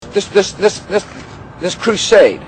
this crusade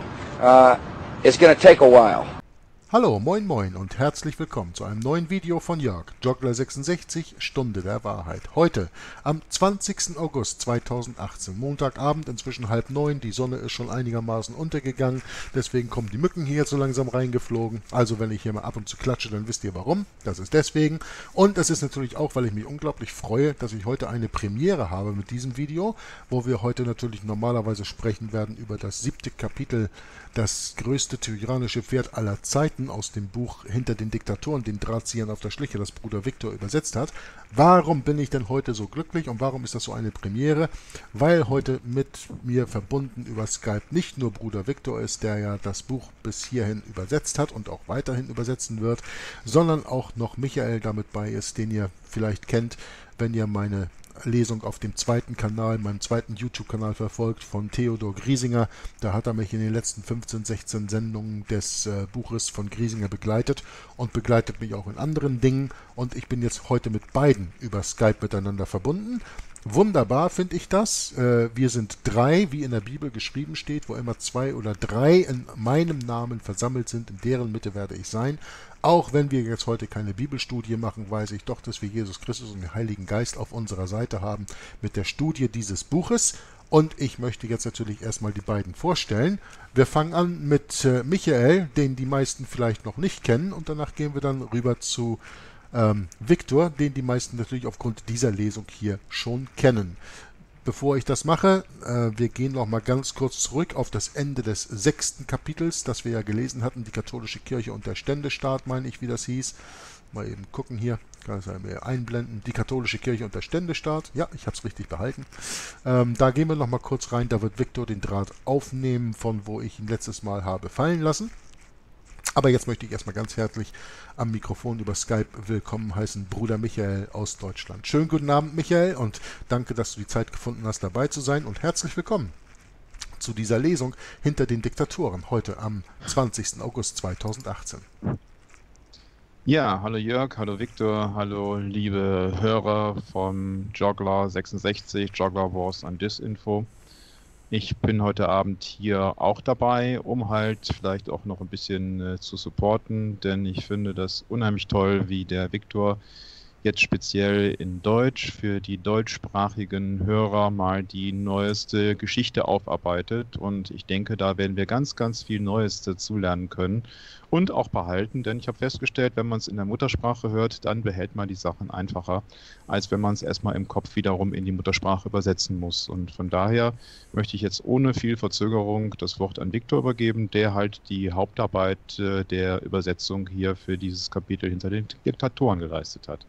is going to take a while. Hallo, moin moin und herzlich willkommen zu einem neuen Video von Jörg, Joggler66, Stunde der Wahrheit. Heute, am 20. August 2018, Montagabend, inzwischen 8:30, die Sonne ist schon einigermaßen untergegangen, deswegen kommen die Mücken hier so langsam reingeflogen. Also wenn ich hier mal ab und zu klatsche, dann wisst ihr warum, das ist deswegen. Und das ist natürlich auch, weil ich mich unglaublich freue, dass ich heute eine Premiere habe mit diesem Video, wo wir heute natürlich normalerweise sprechen werden über das 7. Kapitel, das größte tyrannische Pferd aller Zeiten, aus dem Buch Hinter den Diktatoren, den Drahtziehern auf der Schliche, das Bruder Viktor übersetzt hat. Warum bin ich denn heute so glücklich und warum ist das so eine Premiere? Weil heute mit mir verbunden über Skype nicht nur Bruder Viktor ist, der ja das Buch bis hierhin übersetzt hat und auch weiterhin übersetzen wird, sondern auch noch Michael damit bei ist, den ihr vielleicht kennt, wenn ihr meine Lesung auf dem zweiten Kanal, meinem zweiten YouTube-Kanal verfolgt von Theodor Griesinger. Da hat er mich in den letzten 15, 16 Sendungen des Buches von Griesinger begleitet und begleitet mich auch in anderen Dingen. Und ich bin jetzt heute mit beiden über Skype miteinander verbunden. Wunderbar finde ich das. Wir sind 3, wie in der Bibel geschrieben steht, wo immer 2 oder 3 in meinem Namen versammelt sind, in deren Mitte werde ich sein. Auch wenn wir jetzt heute keine Bibelstudie machen, weiß ich doch, dass wir Jesus Christus und den Heiligen Geist auf unserer Seite haben mit der Studie dieses Buches. Und ich möchte jetzt natürlich erstmal die beiden vorstellen. Wir fangen an mit Michael, den die meisten vielleicht noch nicht kennen, und danach gehen wir dann rüber zu Viktor, den die meisten natürlich aufgrund dieser Lesung hier schon kennen. Bevor ich das mache, wir gehen noch mal ganz kurz zurück auf das Ende des 6. Kapitels, das wir ja gelesen hatten, die katholische Kirche und der Ständestaat, meine ich, wie das hieß. Mal eben gucken hier, kann ich mir einblenden, die katholische Kirche und der Ständestaat. Ja, ich habe es richtig behalten. Da gehen wir noch mal kurz rein, da wird Viktor den Draht aufnehmen, von wo ich ihn letztes Mal habe fallen lassen. Aber jetzt möchte ich erstmal ganz herzlich am Mikrofon über Skype willkommen heißen Bruder Michael aus Deutschland. Schönen guten Abend, Michael, und danke, dass du die Zeit gefunden hast, dabei zu sein, und herzlich willkommen zu dieser Lesung Hinter den Diktatoren, heute am 20. August 2018. Ja, hallo Jörg, hallo Viktor, hallo liebe Hörer vom Joggler66, Joggler Wars and Disinfo. Ich bin heute Abend hier auch dabei, um halt vielleicht auch noch ein bisschen zu supporten, denn ich finde das unheimlich toll, wie der Viktor jetzt speziell in Deutsch für die deutschsprachigen Hörer mal die neueste Geschichte aufarbeitet, und ich denke, da werden wir ganz, ganz viel Neues dazulernen können und auch behalten, denn ich habe festgestellt, wenn man es in der Muttersprache hört, dann behält man die Sachen einfacher, als wenn man es erstmal im Kopf wiederum in die Muttersprache übersetzen muss. Und von daher möchte ich jetzt ohne viel Verzögerung das Wort an Viktor übergeben, der halt die Hauptarbeit der Übersetzung hier für dieses Kapitel Hinter den Diktatoren geleistet hat.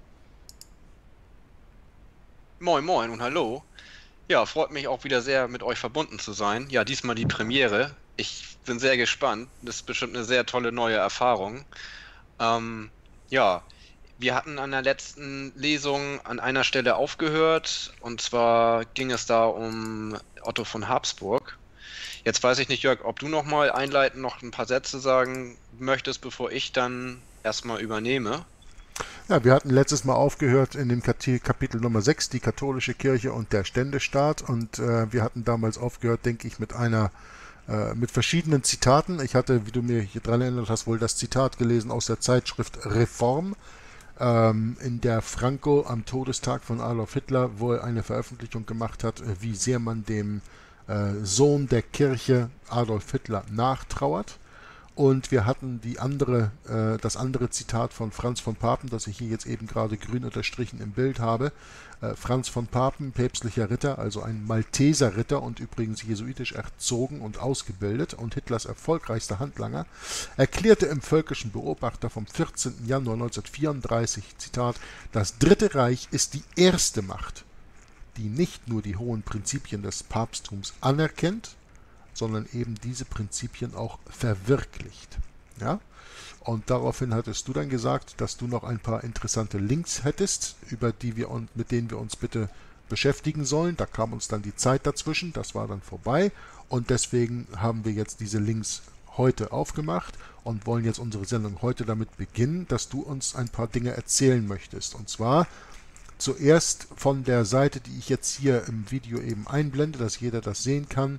Moin moin und hallo. Ja, freut mich auch wieder sehr, mit euch verbunden zu sein. Ja, diesmal die Premiere. Ich bin sehr gespannt. Das ist bestimmt eine sehr tolle neue Erfahrung. Ja, wir hatten an der letzten Lesung an einer Stelle aufgehört, und zwar ging es da um Otto von Habsburg. Jetzt weiß ich nicht, Jörg, ob du noch mal einleitend noch ein paar Sätze sagen möchtest, bevor ich dann erstmal übernehme. Ja, wir hatten letztes Mal aufgehört in dem Kapitel Nummer 6, die katholische Kirche und der Ständestaat, und wir hatten damals aufgehört, denke ich, mit verschiedenen Zitaten. Ich hatte, wie du mir hier dran erinnert hast, wohl das Zitat gelesen aus der Zeitschrift Reform, in der Franco am Todestag von Adolf Hitler wohl eine Veröffentlichung gemacht hat, wie sehr man dem Sohn der Kirche Adolf Hitler nachtrauert. Und wir hatten das andere Zitat von Franz von Papen, das ich hier jetzt eben gerade grün unterstrichen im Bild habe. Franz von Papen, päpstlicher Ritter, also ein Malteser Ritter und übrigens jesuitisch erzogen und ausgebildet und Hitlers erfolgreichster Handlanger, erklärte im Völkischen Beobachter vom 14. Januar 1934, Zitat, das Dritte Reich ist die erste Macht, die nicht nur die hohen Prinzipien des Papsttums anerkennt, sondern eben diese Prinzipien auch verwirklicht. Ja? Und daraufhin hattest du dann gesagt, dass du noch ein paar interessante Links hättest, mit denen wir uns bitte beschäftigen sollen. Da kam uns dann die Zeit dazwischen, das war dann vorbei, und deswegen haben wir jetzt diese Links heute aufgemacht und wollen jetzt unsere Sendung heute damit beginnen, dass du uns ein paar Dinge erzählen möchtest. Und zwar zuerst von der Seite, die ich jetzt hier im Video eben einblende, dass jeder das sehen kann,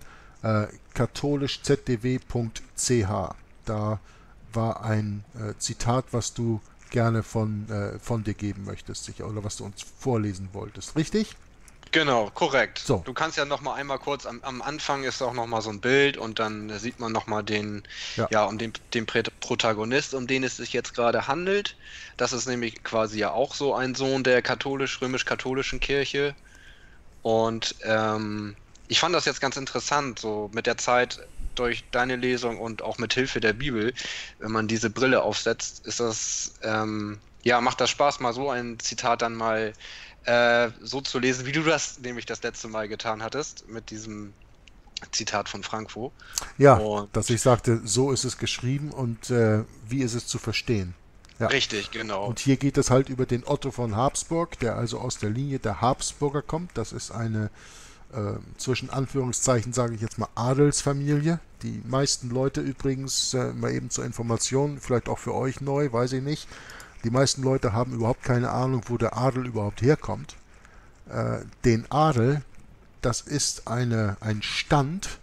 katholischzdw.ch. Da war ein Zitat, was du gerne von dir geben möchtest, sicher, oder was du uns vorlesen wolltest, richtig? Genau, korrekt. So. Du kannst ja noch mal einmal kurz, am Anfang ist auch noch mal so ein Bild und dann sieht man noch mal den Protagonist, um den es sich jetzt gerade handelt. Das ist nämlich quasi ja auch so ein Sohn der römisch-katholischen Kirche. Und ich fand das jetzt ganz interessant, so mit der Zeit durch deine Lesung und auch mit Hilfe der Bibel, wenn man diese Brille aufsetzt, ist das, macht das Spaß, mal so ein Zitat dann mal so zu lesen, wie du das nämlich das letzte Mal getan hattest, mit diesem Zitat von Frankfurt. Ja, und dass ich sagte, so ist es geschrieben und wie ist es zu verstehen. Ja. Richtig, genau. Und hier geht es halt über den Otto von Habsburg, der also aus der Linie der Habsburger kommt. Das ist eine, zwischen Anführungszeichen sage ich jetzt mal, Adelsfamilie. Die meisten Leute übrigens, mal eben zur Information, vielleicht auch für euch neu, weiß ich nicht, die meisten Leute haben überhaupt keine Ahnung, wo der Adel überhaupt herkommt. Den Adel, das ist ein Stand,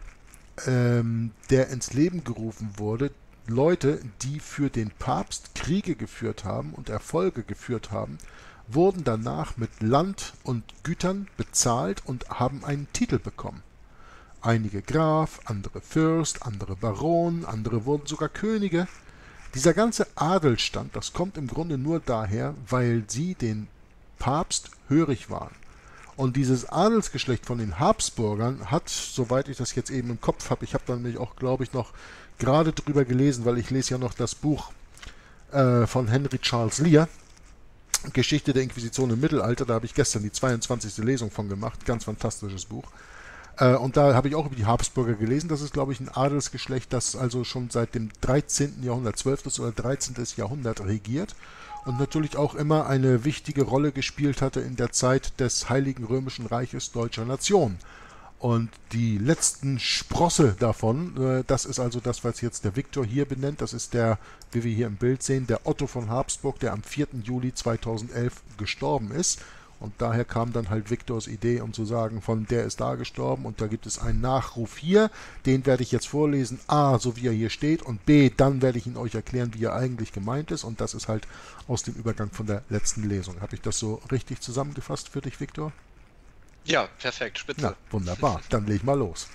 der ins Leben gerufen wurde. Leute, die für den Papst Kriege geführt haben und Erfolge geführt haben, wurden danach mit Land und Gütern bezahlt und haben einen Titel bekommen. Einige Graf, andere Fürst, andere Baron, andere wurden sogar Könige. Dieser ganze Adelsstand, das kommt im Grunde nur daher, weil sie den Papst hörig waren. Und dieses Adelsgeschlecht von den Habsburgern hat, soweit ich das jetzt eben im Kopf habe, ich habe dann nämlich auch, glaube ich, noch gerade drüber gelesen, weil ich lese ja noch das Buch von Henry Charles Lear, Geschichte der Inquisition im Mittelalter, da habe ich gestern die 22. Lesung von gemacht, ganz fantastisches Buch. Und da habe ich auch über die Habsburger gelesen. Das ist, glaube ich, ein Adelsgeschlecht, das also schon seit dem 13. Jahrhundert, 12. oder 13. Jahrhundert regiert und natürlich auch immer eine wichtige Rolle gespielt hatte in der Zeit des Heiligen Römischen Reiches deutscher Nation. Und die letzten Sprosse davon, das ist also das, was jetzt der Viktor hier benennt, das ist der, wie wir hier im Bild sehen, der Otto von Habsburg, der am 4. Juli 2011 gestorben ist. Und daher kam dann halt Viktors Idee, um zu sagen, von der ist da gestorben und da gibt es einen Nachruf hier, den werde ich jetzt vorlesen, A, so wie er hier steht und B, dann werde ich ihn euch erklären, wie er eigentlich gemeint ist und das ist halt aus dem Übergang von der letzten Lesung. Habe ich das so richtig zusammengefasst für dich, Viktor? Ja, perfekt, spitze. Na, wunderbar, dann leg mal los.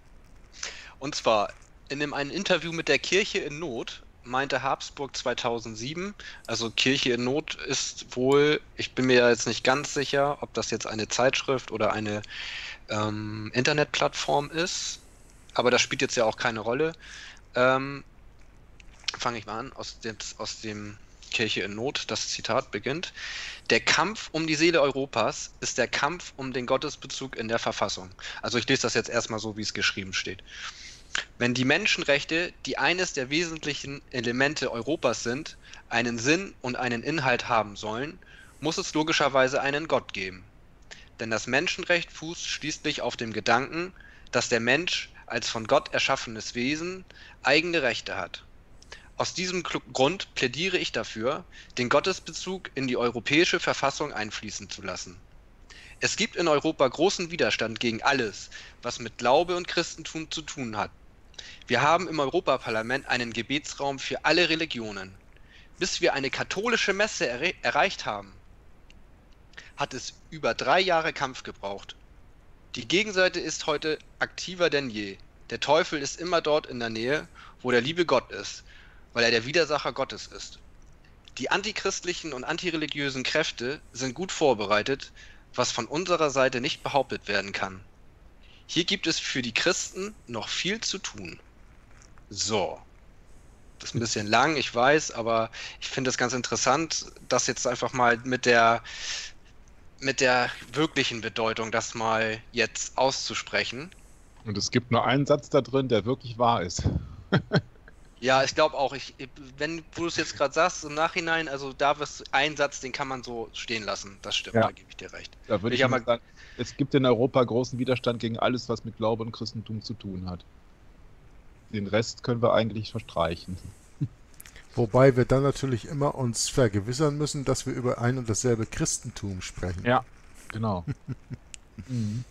Und zwar, in einem Interview mit der Kirche in Not meinte Habsburg 2007, also Kirche in Not ist wohl, ich bin mir jetzt nicht ganz sicher, ob das jetzt eine Zeitschrift oder eine Internetplattform ist, aber das spielt jetzt ja auch keine Rolle. Fange ich mal an, aus dem Kirche in Not, das Zitat beginnt: Der Kampf um die Seele Europas ist der Kampf um den Gottesbezug in der Verfassung. Also ich lese das jetzt erstmal so, wie es geschrieben steht. Wenn die Menschenrechte, die eines der wesentlichen Elemente Europas sind, einen Sinn und einen Inhalt haben sollen, muss es logischerweise einen Gott geben. Denn das Menschenrecht fußt schließlich auf dem Gedanken, dass der Mensch als von Gott erschaffenes Wesen eigene Rechte hat. Aus diesem Grund plädiere ich dafür, den Gottesbezug in die europäische Verfassung einfließen zu lassen. Es gibt in Europa großen Widerstand gegen alles, was mit Glaube und Christentum zu tun hat. Wir haben im Europaparlament einen Gebetsraum für alle Religionen. Bis wir eine katholische Messe erreicht haben, hat es über 3 Jahre Kampf gebraucht. Die Gegenseite ist heute aktiver denn je. Der Teufel ist immer dort in der Nähe, wo der liebe Gott ist, weil er der Widersacher Gottes ist. Die antichristlichen und antireligiösen Kräfte sind gut vorbereitet, was von unserer Seite nicht behauptet werden kann. Hier gibt es für die Christen noch viel zu tun. So. Das ist ein bisschen lang, ich weiß, aber ich finde es ganz interessant, das jetzt einfach mal mit der wirklichen Bedeutung, das mal jetzt auszusprechen. Und es gibt nur einen Satz da drin, der wirklich wahr ist. Ja, ich glaube auch, wenn du es jetzt gerade sagst, im Nachhinein, also da ist ein Satz, den kann man so stehen lassen. Das stimmt, Ja. da gebe ich dir recht. Da würde ich mal sagen, es gibt in Europa großen Widerstand gegen alles, was mit Glaube und Christentum zu tun hat. Den Rest können wir eigentlich verstreichen. Wobei wir dann natürlich immer uns vergewissern müssen, dass wir über ein und dasselbe Christentum sprechen. Ja, genau. Mhm.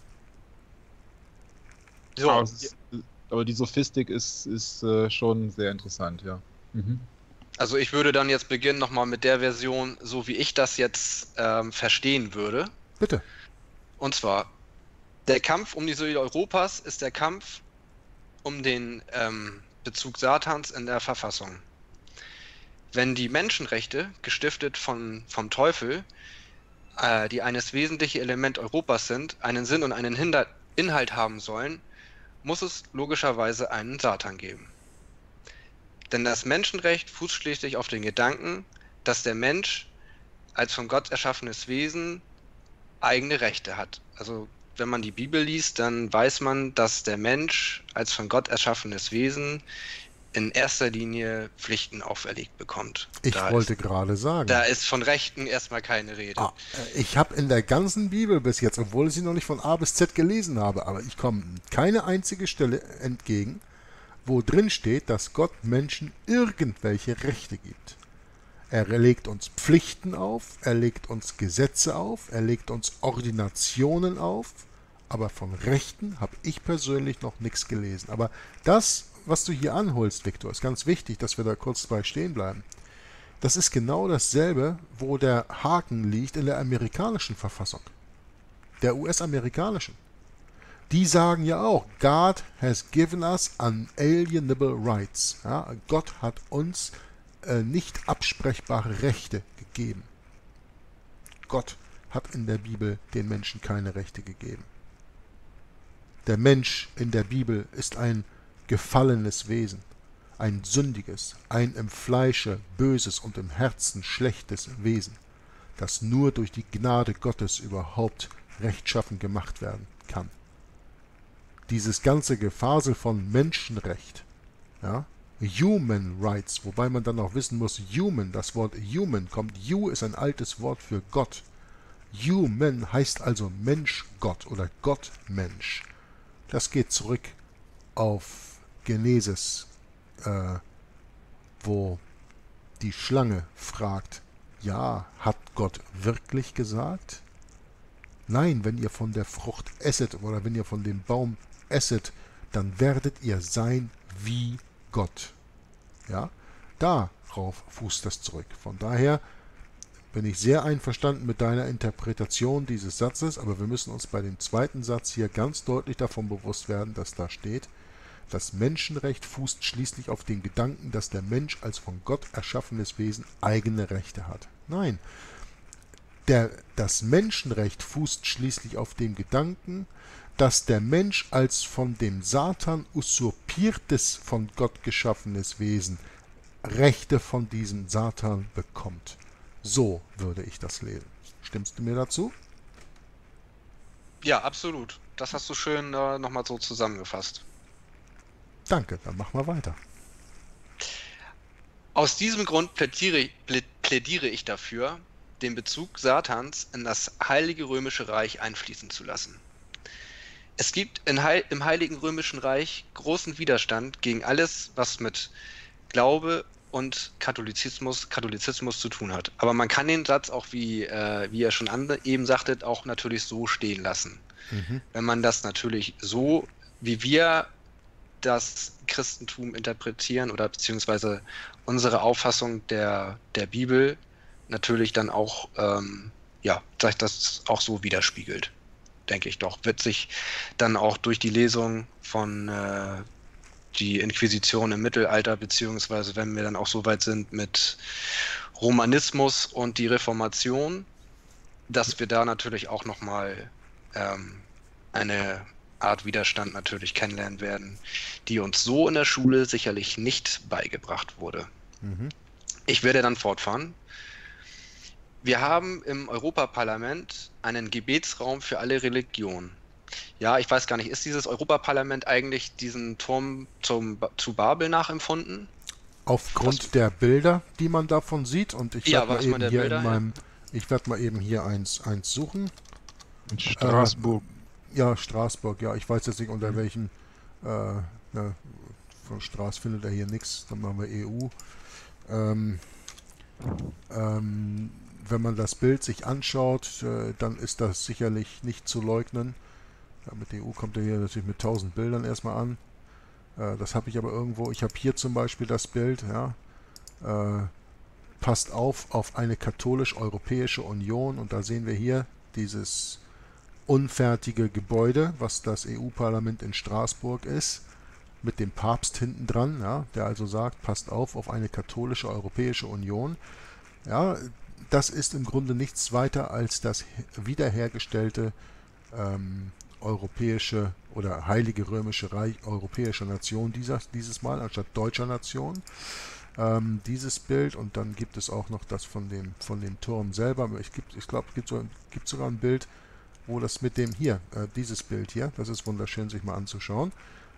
So, Aber die Sophistik ist schon sehr interessant, ja. Mhm. also ich würde dann jetzt beginnen nochmal mit der Version, so wie ich das jetzt verstehen würde. Bitte. Und zwar, der Kampf um die Seele Europas ist der Kampf um den Bezug Satans in der Verfassung. Wenn die Menschenrechte, gestiftet vom Teufel, die eines wesentlichen Element Europas sind, einen Sinn und einen Inhalt haben sollen, muss es logischerweise einen Satan geben. Denn das Menschenrecht fußt schließlich auf den Gedanken, dass der Mensch als von Gott erschaffenes Wesen eigene Rechte hat. Also wenn man die Bibel liest, dann weiß man, dass der Mensch als von Gott erschaffenes Wesen in erster Linie Pflichten auferlegt bekommt. Ich wollte gerade sagen. Da ist von Rechten erstmal keine Rede. Ich habe in der ganzen Bibel bis jetzt, obwohl ich sie noch nicht von A bis Z gelesen habe, aber ich komme keine einzige Stelle entgegen, wo drin steht, dass Gott Menschen irgendwelche Rechte gibt. Er legt uns Pflichten auf, er legt uns Gesetze auf, er legt uns Ordinationen auf, aber von Rechten habe ich persönlich noch nichts gelesen. Aber das, was du hier anholst, Viktor, ist ganz wichtig, dass wir da kurz bei stehen bleiben. Das ist genau dasselbe, wo der Haken liegt in der amerikanischen Verfassung, der US-amerikanischen. Die sagen ja auch, God has given us unalienable rights. Ja, Gott hat uns nicht absprechbare Rechte gegeben. Gott hat in der Bibel den Menschen keine Rechte gegeben. Der Mensch in der Bibel ist ein gefallenes Wesen, ein sündiges, ein im Fleische böses und im Herzen schlechtes Wesen, das nur durch die Gnade Gottes überhaupt rechtschaffen gemacht werden kann. Dieses ganze Gefasel von Menschenrecht, ja, Human Rights, wobei man dann auch wissen muss, Human, das Wort Human kommt, You ist ein altes Wort für Gott. Human heißt also Mensch-Gott oder Gott-Mensch. Das geht zurück auf Genesis, wo die Schlange fragt, ja, hat Gott wirklich gesagt? Nein, wenn ihr von der Frucht esset oder wenn ihr von dem Baum esset, dann werdet ihr sein wie Gott. Ja, darauf fußt das zurück. Von daher bin ich sehr einverstanden mit deiner Interpretation dieses Satzes, aber wir müssen uns bei dem zweiten Satz hier ganz deutlich davon bewusst werden, dass da steht, das Menschenrecht fußt schließlich auf den Gedanken, dass der Mensch als von Gott erschaffenes Wesen eigene Rechte hat. Nein, das Menschenrecht fußt schließlich auf dem Gedanken, dass der Mensch als von dem Satan usurpiertes, von Gott geschaffenes Wesen Rechte von diesem Satan bekommt. So würde ich das lesen. Stimmst du mir dazu? Ja, absolut. Das hast du schön nochmal so zusammengefasst. Danke, dann machen wir weiter. Aus diesem Grund plädiere ich dafür, den Bezug Satans in das Heilige Römische Reich einfließen zu lassen. Es gibt im Heiligen Römischen Reich großen Widerstand gegen alles, was mit Glaube und Katholizismus zu tun hat. Aber man kann den Satz auch, wie ihr schon eben sagtet, auch natürlich so stehen lassen. Wenn man das natürlich so, wie wir das Christentum interpretieren oder beziehungsweise unsere Auffassung der Bibel natürlich dann auch, das auch so widerspiegelt, denke ich doch. Wird sich dann auch durch die Lesung von die Inquisition im Mittelalter, beziehungsweise wenn wir dann auch so weit sind mit Romanismus und die Reformation, dass wir da natürlich auch nochmal eine Art Widerstand natürlich kennenlernen werden, die uns so in der Schule sicherlich nicht beigebracht wurde. Ich werde dann fortfahren. Wir haben im Europaparlament einen Gebetsraum für alle Religionen. Ja, ich weiß gar nicht, ist dieses Europaparlament eigentlich diesen Turm zu Babel nachempfunden? Aufgrund der Bilder, die man davon sieht, und ich Ja, werde mal eben was man der hier Bilder ich werde mal eben hier eins suchen. In Straßburg. Ja, Straßburg, ja, ich weiß jetzt nicht unter welchen, von Straß findet er hier nichts, dann machen wir EU. wenn man das Bild sich anschaut, dann ist das sicherlich nicht zu leugnen. Mit der EU kommt er hier natürlich mit 1000 Bildern erstmal an. Das habe ich aber irgendwo. Ich habe hier zum Beispiel das Bild, ja. Passt auf eine katholisch-europäische Union, und da sehen wir hier dieses unfertige Gebäude, was das EU-Parlament in Straßburg ist, mit dem Papst hinten dran, ja, der also sagt, passt auf eine katholische europäische Union. Ja, das ist im Grunde nichts weiter als das wiederhergestellte europäische oder Heilige Römische Reich, europäische Nation dieses Mal anstatt deutscher Nation. Dieses Bild, und dann gibt es auch noch das von dem Turm selber. Ich glaube, es gibt sogar ein Bild, wo das mit dem hier, dieses Bild hier, das ist wunderschön, sich mal anzuschauen.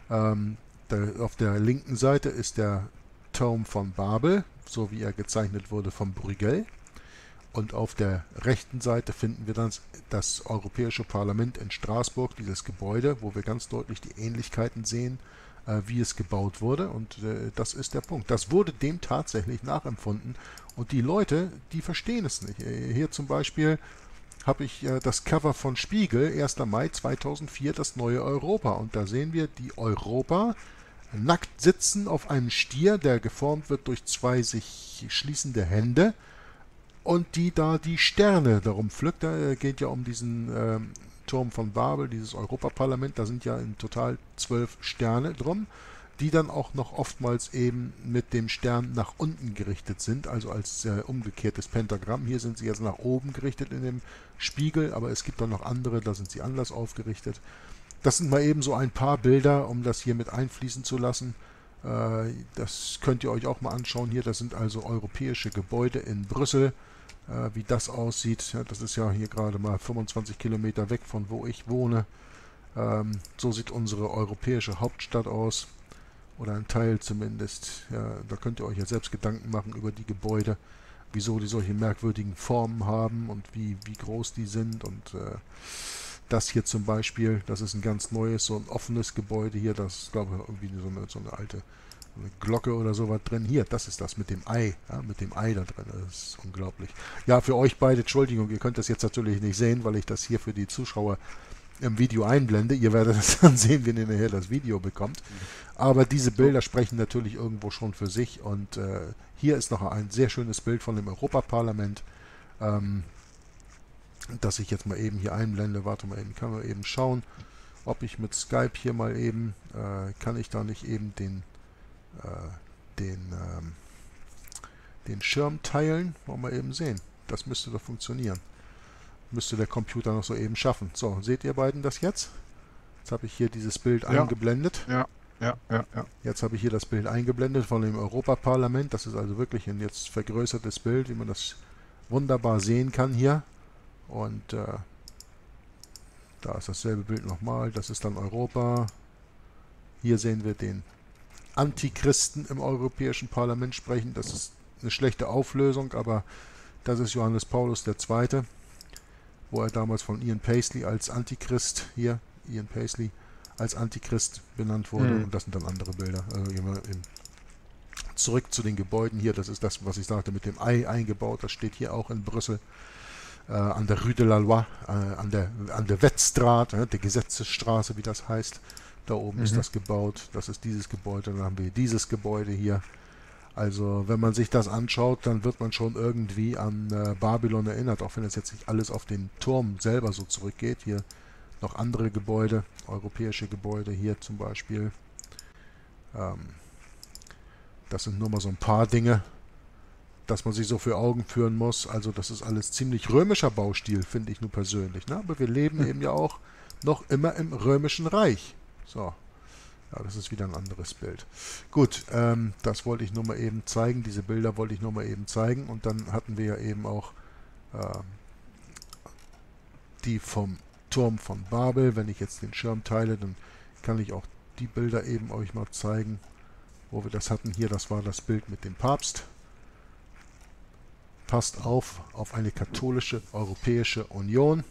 Auf der linken Seite ist der Turm von Babel, so wie er gezeichnet wurde von Bruegel. Und auf der rechten Seite finden wir dann das Europäische Parlament in Straßburg, dieses Gebäude, wo wir ganz deutlich die Ähnlichkeiten sehen, wie es gebaut wurde. Und das ist der Punkt. Das wurde dem tatsächlich nachempfunden. Und die Leute, die verstehen es nicht. Hier zum Beispiel habe ich das Cover von Spiegel, 1. Mai 2004, das neue Europa. Und da sehen wir die Europa nackt sitzen auf einem Stier, der geformt wird durch zwei sich schließende Hände. Und die da die Sterne darum pflückt. Da geht ja um diesen Turm von Babel, dieses Europaparlament. Da sind ja in total 12 Sterne drum, die dann auch noch oftmals eben mit dem Stern nach unten gerichtet sind, also als umgekehrtes Pentagramm. Hier sind sie jetzt nach oben gerichtet in dem Spiegel, aber es gibt dann noch andere, da sind sie anders aufgerichtet. Das sind mal eben so ein paar Bilder, um das hier mit einfließen zu lassen. Das könnt ihr euch auch mal anschauen hier. Das sind also europäische Gebäude in Brüssel. Wie das aussieht, ja, das ist ja hier gerade mal 25 Kilometer weg von wo ich wohne. So sieht unsere europäische Hauptstadt aus, oder ein Teil zumindest. Ja, da könnt ihr euch ja selbst Gedanken machen über die Gebäude, wieso die solche merkwürdigen Formen haben und wie groß die sind. Und das hier zum Beispiel, das ist ein ganz neues, so ein offenes Gebäude hier, das ist, glaube ich, irgendwie so eine alte Glocke oder sowas drin. Hier, das ist das mit dem Ei, ja, mit dem Ei da drin. Das ist unglaublich. Ja, für euch beide, Entschuldigung, ihr könnt das jetzt natürlich nicht sehen, weil ich das hier für die Zuschauer im Video einblende. Ihr werdet es dann sehen, wenn ihr nachher das Video bekommt. Aber diese Bilder sprechen natürlich irgendwo schon für sich. Und hier ist noch ein sehr schönes Bild von dem Europaparlament, das ich jetzt mal eben hier einblende. Warte mal eben, kann man eben schauen, ob ich mit Skype hier mal eben, kann ich da nicht eben den Schirm teilen. Wollen wir eben sehen. Das müsste doch funktionieren. Müsste der Computer noch so eben schaffen. So, seht ihr beiden das jetzt? Jetzt habe ich hier dieses Bild eingeblendet. Ja. Jetzt habe ich hier das Bild eingeblendet von dem Europaparlament. Das ist also wirklich ein jetzt vergrößertes Bild, wie man das wunderbar sehen kann hier. Und da ist dasselbe Bild nochmal. Das ist dann Europa. Hier sehen wir den Antichristen im Europäischen Parlament sprechen. Das ist eine schlechte Auflösung, aber das ist Johannes Paulus II., wo er damals von Ian Paisley als Antichrist, hier, Ian Paisley, als Antichrist benannt wurde. Und das sind dann andere Bilder. Also zurück zu den Gebäuden hier, das ist das, was ich sagte, mit dem Ei eingebaut. Das steht hier auch in Brüssel. An der Rue de la Loi, an der Wettstraat, der Gesetzesstraße, wie das heißt. Da oben ist das gebaut, das ist dieses Gebäude, dann haben wir dieses Gebäude hier. Also wenn man sich das anschaut, dann wird man schon irgendwie an Babylon erinnert, auch wenn es jetzt nicht alles auf den Turm selber so zurückgeht. Hier noch andere Gebäude, europäische Gebäude hier zum Beispiel. Das sind nur mal so ein paar Dinge, dass man sich so für Augen führen muss. Also das ist alles ziemlich römischer Baustil, finde ich nur persönlich. Ne? Aber wir leben eben ja auch noch immer im Römischen Reich. So, ja, das ist wieder ein anderes Bild. Gut, das wollte ich nur mal eben zeigen. Diese Bilder wollte ich nur mal eben zeigen. Und dann hatten wir ja eben auch die vom Turm von Babel. Wenn ich jetzt den Schirm teile, dann kann ich auch die Bilder eben euch mal zeigen, wo wir das hatten. Hier, das war das Bild mit dem Papst. Passt auf eine katholische Europäische Union.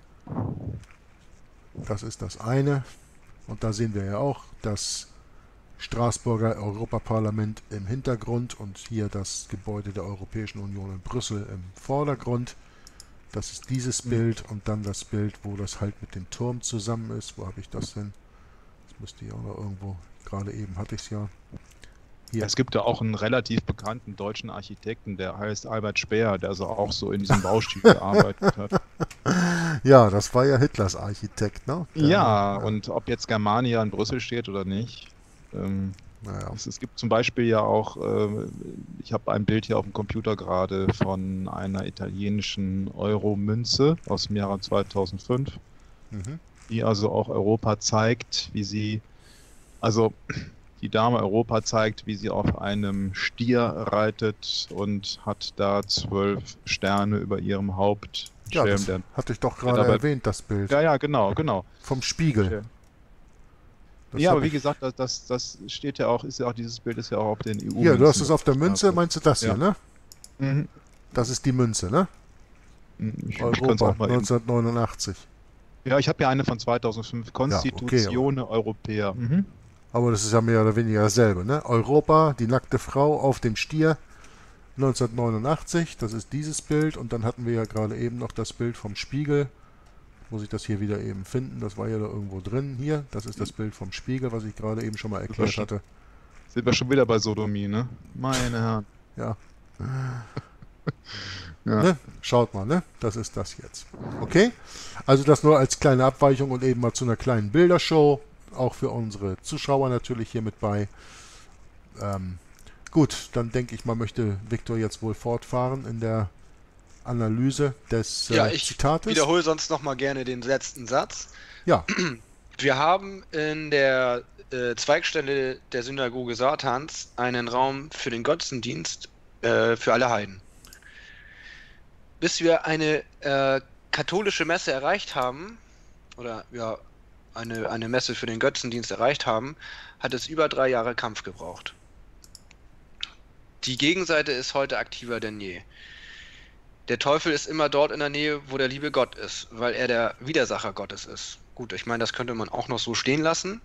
Das ist das eine. Und da sehen wir ja auch das Straßburger Europaparlament im Hintergrund und hier das Gebäude der Europäischen Union in Brüssel im Vordergrund. Das ist dieses Bild und dann das Bild, wo das halt mit dem Turm zusammen ist. Wo habe ich das denn? Das müsste ich auch noch irgendwo, gerade eben hatte ich es ja. Hier. Es gibt ja auch einen relativ bekannten deutschen Architekten, der heißt Albert Speer, der also auch so in diesem Baustil gearbeitet hat. Ja, das war ja Hitlers Architekt, ne? Ja, und ob jetzt Germania in Brüssel steht oder nicht. Naja. Es gibt zum Beispiel ja auch, ich habe ein Bild hier auf dem Computer gerade von einer italienischen Euro-Münze aus dem Jahre 2005, die also auch Europa zeigt, wie sie, also die Dame Europa zeigt, wie sie auf einem Stier reitet und hat da 12 Sterne über ihrem Haupt. Ja, das hatte ich doch gerade erwähnt, das Bild. Ja, genau. Vom Spiegel. Ja, aber wie gesagt, das steht ja auch, dieses Bild ist ja auch auf den EU-Münzen. Ja, du hast es auf der Münze, meinst du das hier, ne? Mhm. Das ist die Münze, ne? Europa, 1989. Ja, ich habe ja eine von 2005, Constitutione Europea. Aber das ist ja mehr oder weniger dasselbe, ne? Europa, die nackte Frau auf dem Stier, 1989, das ist dieses Bild. Und dann hatten wir ja gerade eben noch das Bild vom Spiegel. Muss ich das hier wieder eben finden, das war ja da irgendwo drin. Hier, das ist das Bild vom Spiegel, was ich gerade eben schon mal erklärt hatte. Sind wir schon wieder bei Sodomie, ne? Meine Herren. Ja. Ne? Schaut mal, ne? Das ist das jetzt. Okay? Also das nur als kleine Abweichung und eben mal zu einer kleinen Bildershow. Auch für unsere Zuschauer natürlich hier mit bei. Gut, dann denke ich mal, möchte Viktor jetzt wohl fortfahren in der Analyse des Zitates. Ich wiederhole sonst noch mal gerne den letzten Satz. Ja. Wir haben in der Zweigstelle der Synagoge Satans einen Raum für den Gottesdienst für alle Heiden. Bis wir eine katholische Messe erreicht haben, oder ja, eine Messe für den Götzendienst erreicht haben, hat es über 3 Jahre Kampf gebraucht. Die Gegenseite ist heute aktiver denn je. Der Teufel ist immer dort in der Nähe, wo der liebe Gott ist, weil er der Widersacher Gottes ist. Gut, ich meine, das könnte man auch noch so stehen lassen.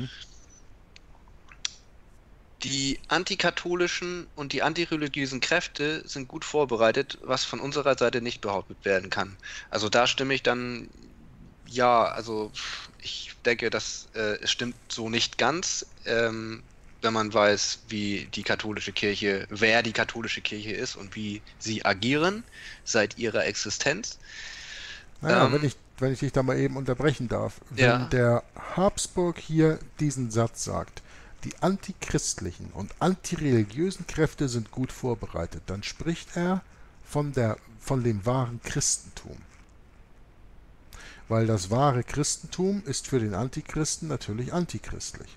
Die antikatholischen und die antireligiösen Kräfte sind gut vorbereitet, was von unserer Seite nicht behauptet werden kann. Also da stimme ich dann, ja, also ich denke, das stimmt so nicht ganz, wenn man weiß, wer die katholische Kirche ist und wie sie agieren seit ihrer Existenz. Naja, wenn ich dich da mal eben unterbrechen darf. Wenn der Habsburg hier diesen Satz sagt, die antichristlichen und antireligiösen Kräfte sind gut vorbereitet, dann spricht er von dem wahren Christentum. Weil das wahre Christentum ist für den Antichristen natürlich antichristlich.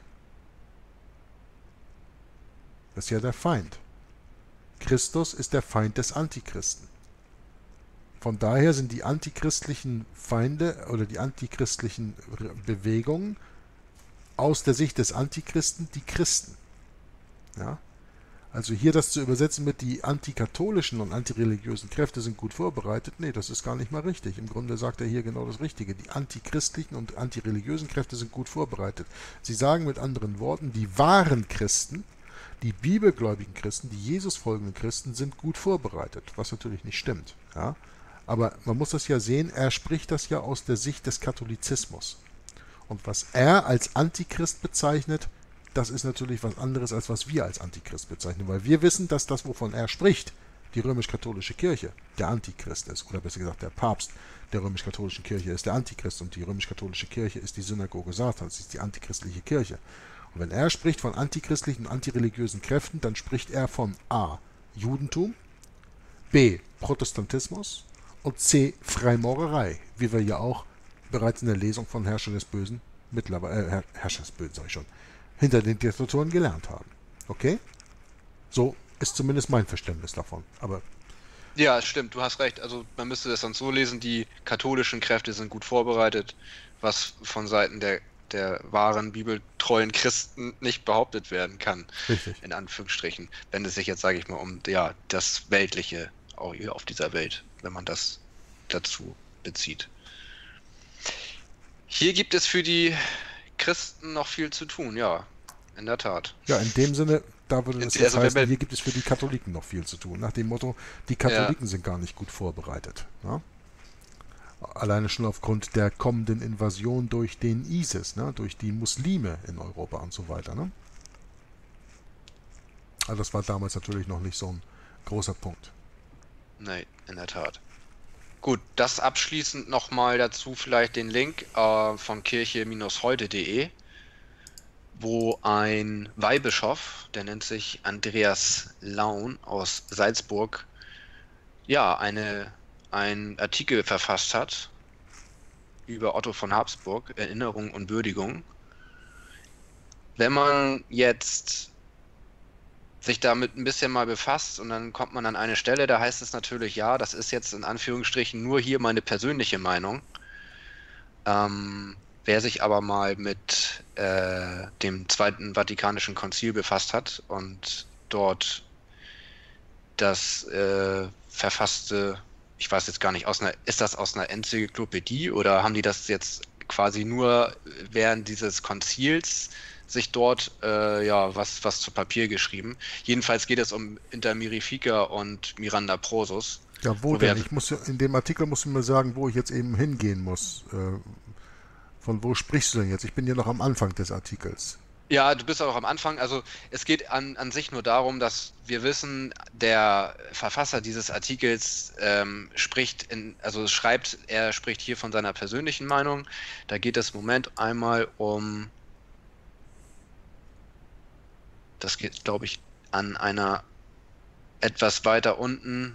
Das ist ja der Feind. Christus ist der Feind des Antichristen. Von daher sind die antichristlichen Feinde oder die antichristlichen Bewegungen aus der Sicht des Antichristen die Christen. Ja? Also hier das zu übersetzen mit die antikatholischen und antireligiösen Kräfte sind gut vorbereitet, nee, das ist gar nicht mal richtig. Im Grunde sagt er hier genau das Richtige. Die antichristlichen und antireligiösen Kräfte sind gut vorbereitet. Sie sagen mit anderen Worten, die wahren Christen, die bibelgläubigen Christen, die Jesus folgenden Christen sind gut vorbereitet, was natürlich nicht stimmt. Ja? Aber man muss das ja sehen, er spricht das ja aus der Sicht des Katholizismus. Und was er als Antichrist bezeichnet, das ist natürlich was anderes, als was wir als Antichrist bezeichnen. Weil wir wissen, dass das, wovon er spricht, die römisch-katholische Kirche, der Antichrist ist. Oder besser gesagt, der Papst der römisch-katholischen Kirche ist der Antichrist. Und die römisch-katholische Kirche ist die Synagoge Satans, ist die antichristliche Kirche. Und wenn er spricht von antichristlichen und antireligiösen Kräften, dann spricht er von A. Judentum, B. Protestantismus und C. Freimaurerei, wie wir ja auch bereits in der Lesung von Herrscher des Bösen, Herrscher des Bösen, sag ich schon, hinter den Diktatoren gelernt haben. Okay? So ist zumindest mein Verständnis davon. Aber ja, stimmt, du hast recht. Also man müsste das dann so lesen, die katholischen Kräfte sind gut vorbereitet, was von Seiten der wahren bibeltreuen Christen nicht behauptet werden kann. Richtig. In Anführungsstrichen. Wenn es sich jetzt, sage ich mal, um das Weltliche auch hier auf dieser Welt, wenn man das dazu bezieht. Hier gibt es für die Christen noch viel zu tun, ja. in der Tat. Ja, in dem Sinne, da würde das jetzt Also, heißen, hier gibt es für die Katholiken noch viel zu tun. Nach dem Motto, die Katholiken ja, sind gar nicht gut vorbereitet. Ja? Alleine schon aufgrund der kommenden Invasion durch den ISIS, ne? Durch die Muslime in Europa und so weiter. Ne? Also das war damals natürlich noch nicht so ein großer Punkt. nee, in der Tat. Gut, das abschließend nochmal dazu vielleicht den Link von kirche-heute.de, wo ein Weihbischof, der nennt sich Andreas Laun aus Salzburg, ja, einen Artikel verfasst hat über Otto von Habsburg, Erinnerung und Würdigung. Wenn man jetzt sich damit ein bisschen mal befasst und dann kommt man an eine Stelle, da heißt es natürlich, ja, das ist jetzt in Anführungsstrichen nur hier meine persönliche Meinung. Wer sich aber mal mit dem Zweiten Vatikanischen Konzil befasst hat und dort das verfasste, ich weiß jetzt gar nicht, ist das aus einer Enzyklopädie oder haben die das jetzt quasi nur während dieses Konzils sich dort was zu Papier geschrieben? Jedenfalls geht es um Inter Mirifica und Miranda Prosus. Ja, wo denn? In dem Artikel musst du mir sagen, wo ich jetzt eben hingehen muss. Von wo sprichst du denn jetzt? Ich bin ja noch am Anfang des Artikels. Ja, du bist auch am Anfang. Also es geht an sich nur darum, dass wir wissen, der Verfasser dieses Artikels er spricht hier von seiner persönlichen Meinung. Da geht es im Moment einmal um, das geht, glaube ich, an einer etwas weiter unten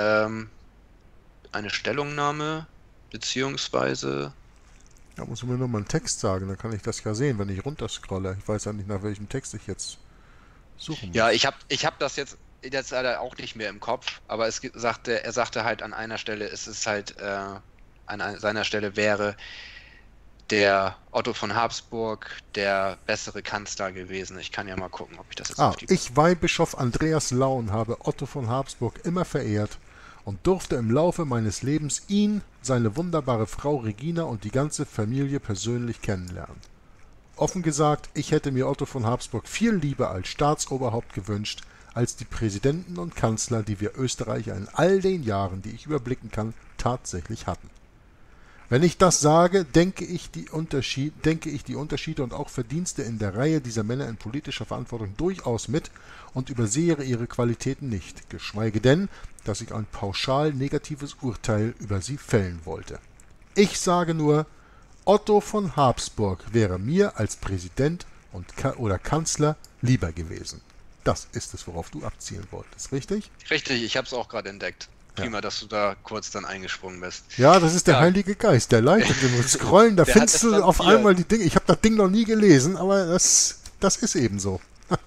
eine Stellungnahme, beziehungsweise... Da muss mir nur mal einen Text sagen, dann kann ich das ja sehen, wenn ich runterscrolle. Ich weiß ja nicht, nach welchem Text ich jetzt suchen muss. Ja, ich hab das jetzt leider auch nicht mehr im Kopf, aber er sagte halt an einer Stelle, es ist halt, an seiner Stelle wäre der Otto von Habsburg der bessere Kanzler gewesen. Ich kann ja mal gucken, ob ich das jetzt Ich, Weihbischof Andreas Laun, habe Otto von Habsburg immer verehrt und durfte im Laufe meines Lebens ihn, seine wunderbare Frau Regina und die ganze Familie persönlich kennenlernen. Offen gesagt, ich hätte mir Otto von Habsburg viel lieber als Staatsoberhaupt gewünscht, als die Präsidenten und Kanzler, die wir Österreicher in all den Jahren, die ich überblicken kann, tatsächlich hatten. Wenn ich das sage, denke ich die Unterschiede und auch Verdienste in der Reihe dieser Männer in politischer Verantwortung durchaus mit und übersehe ihre Qualitäten nicht, geschweige denn, dass ich ein pauschal negatives Urteil über sie fällen wollte. Ich sage nur, Otto von Habsburg wäre mir als Präsident oder Kanzler lieber gewesen. Das ist es, worauf du abzielen wolltest, richtig? Richtig, ich habe es auch gerade entdeckt. Prima, dass du da kurz dann eingesprungen bist. Ja, das ist der Heilige Geist, der leitet dem Scrollen, da findest du auf einmal die Dinge. Ich habe das Ding noch nie gelesen, aber das ist eben so.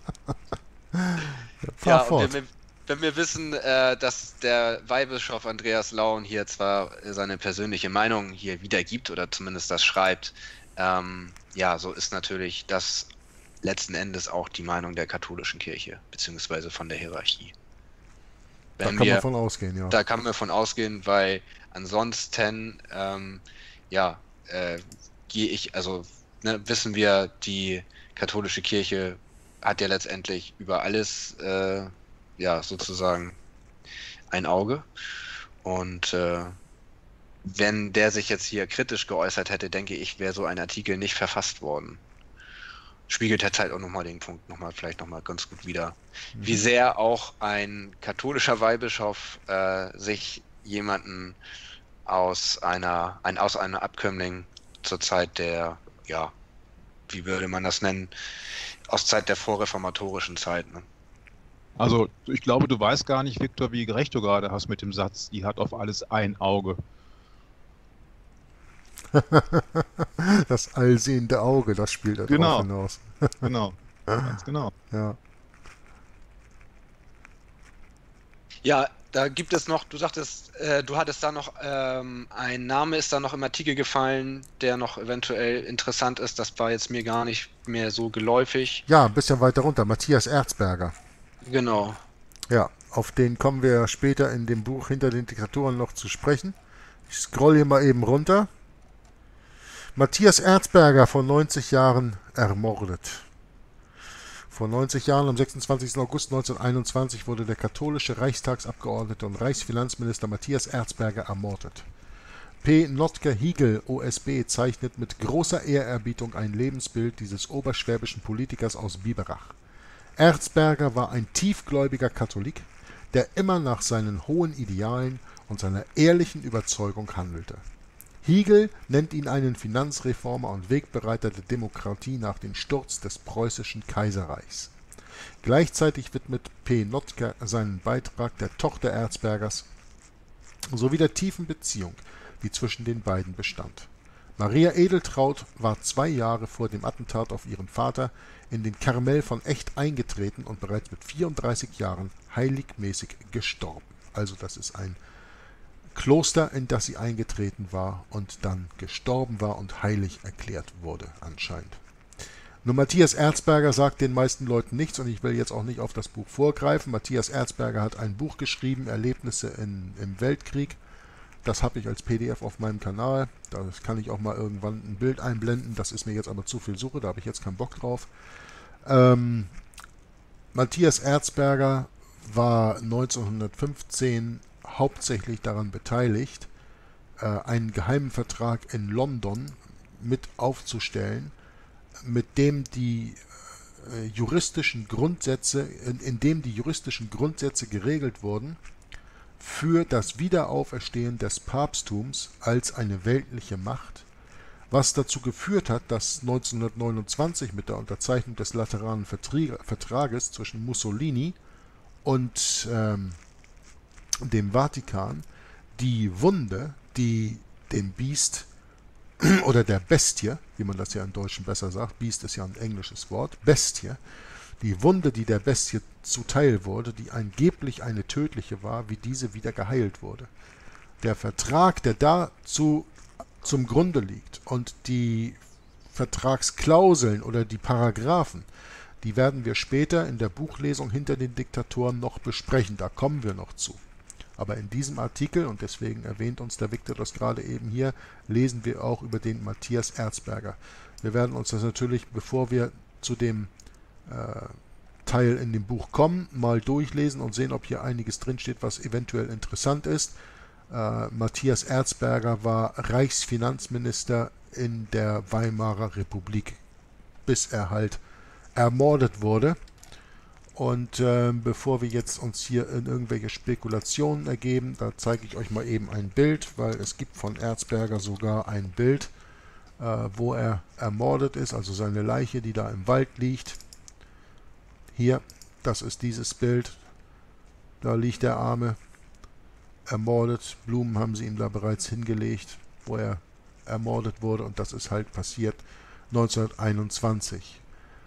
Ja, und wenn wir wissen, dass der Weihbischof Andreas Laun hier zwar seine persönliche Meinung hier wiedergibt oder zumindest das schreibt, so ist natürlich das letzten Endes auch die Meinung der katholischen Kirche, beziehungsweise von der Hierarchie. Da kann man von ausgehen, ja. Da kann man von ausgehen, weil ansonsten, wissen wir, die katholische Kirche hat ja letztendlich über alles, sozusagen ein Auge. Und wenn der sich jetzt hier kritisch geäußert hätte, denke ich, wäre so ein Artikel nicht verfasst worden. Spiegelt jetzt halt auch nochmal den Punkt vielleicht nochmal ganz gut wider. Wie sehr auch ein katholischer Weihbischof sich jemanden aus einem Abkömmling zur Zeit der, wie würde man das nennen, aus Zeit der vorreformatorischen Zeit. Ne? Also ich glaube, du weißt gar nicht, Viktor, wie recht du gerade hast mit dem Satz, die hat auf alles ein Auge. Das allsehende Auge, das spielt da drauf hinaus. Genau, ganz genau. Ja. Ja, da gibt es noch, du sagtest, du hattest da noch, ein Name ist da noch im Artikel gefallen, der noch eventuell interessant ist, das war jetzt mir gar nicht mehr so geläufig. Ja, ein bisschen weiter runter, Matthias Erzberger. Genau. Ja, auf den kommen wir später in dem Buch Hinter den Diktatoren noch zu sprechen. Ich scroll hier mal eben runter. Matthias Erzberger, vor 90 Jahren ermordet. Vor 90 Jahren, am 26. August 1921, wurde der katholische Reichstagsabgeordnete und Reichsfinanzminister Matthias Erzberger ermordet. P. Notker Hiegel, OSB, zeichnet mit großer Ehrerbietung ein Lebensbild dieses oberschwäbischen Politikers aus Biberach. Erzberger war ein tiefgläubiger Katholik, der immer nach seinen hohen Idealen und seiner ehrlichen Überzeugung handelte. Hiegel nennt ihn einen Finanzreformer und Wegbereiter der Demokratie nach dem Sturz des preußischen Kaiserreichs. Gleichzeitig widmet P. Notker seinen Beitrag der Tochter Erzbergers sowie der tiefen Beziehung, die zwischen den beiden bestand. Maria Edeltraud war 2 Jahre vor dem Attentat auf ihren Vater in den Karmel von Echt eingetreten und bereits mit 34 Jahren heiligmäßig gestorben. Also das ist ein Kloster, in das sie eingetreten war und dann gestorben war und heilig erklärt wurde anscheinend. Nur Matthias Erzberger sagt den meisten Leuten nichts und ich will jetzt auch nicht auf das Buch vorgreifen. Matthias Erzberger hat ein Buch geschrieben, Erlebnisse im Weltkrieg. Das habe ich als PDF auf meinem Kanal. Da kann ich auch mal irgendwann ein Bild einblenden. Das ist mir jetzt aber zu viel Suche, da habe ich jetzt keinen Bock drauf. Matthias Erzberger war 1915 hauptsächlich daran beteiligt, einen geheimen Vertrag in London mit aufzustellen, mit dem die juristischen Grundsätze, in dem die juristischen Grundsätze geregelt wurden für das Wiederauferstehen des Papsttums als eine weltliche Macht, was dazu geführt hat, dass 1929 mit der Unterzeichnung des Lateranen Vertrages zwischen Mussolini und dem Vatikan die Wunde, die dem Biest oder der Bestie, wie man das ja im Deutschen besser sagt, Biest ist ja ein englisches Wort, Bestie, die Wunde, die der Bestie zuteil wurde, die angeblich eine tödliche war, wie diese wieder geheilt wurde. Der Vertrag, der dazu zum Grunde liegt und die Vertragsklauseln oder die Paragraphen, die werden wir später in der Buchlesung hinter den Diktatoren noch besprechen, da kommen wir noch zu. Aber in diesem Artikel, und deswegen erwähnt uns der Viktor das gerade eben hier, lesen wir auch über den Matthias Erzberger. Wir werden uns das natürlich, bevor wir zu dem Teil in dem Buch kommen, mal durchlesen und sehen, ob hier einiges drinsteht, was eventuell interessant ist. Matthias Erzberger war Reichsfinanzminister in der Weimarer Republik, bis er halt ermordet wurde. Und bevor wir jetzt uns hier in irgendwelche Spekulationen ergeben, da zeige ich euch mal eben ein Bild, weil es gibt von Erzberger sogar ein Bild, wo er ermordet ist, also seine Leiche, die da im Wald liegt. Hier, das ist dieses Bild, da liegt der Arme, ermordet, Blumen haben sie ihm da bereits hingelegt, wo er ermordet wurde und das ist halt passiert 1921.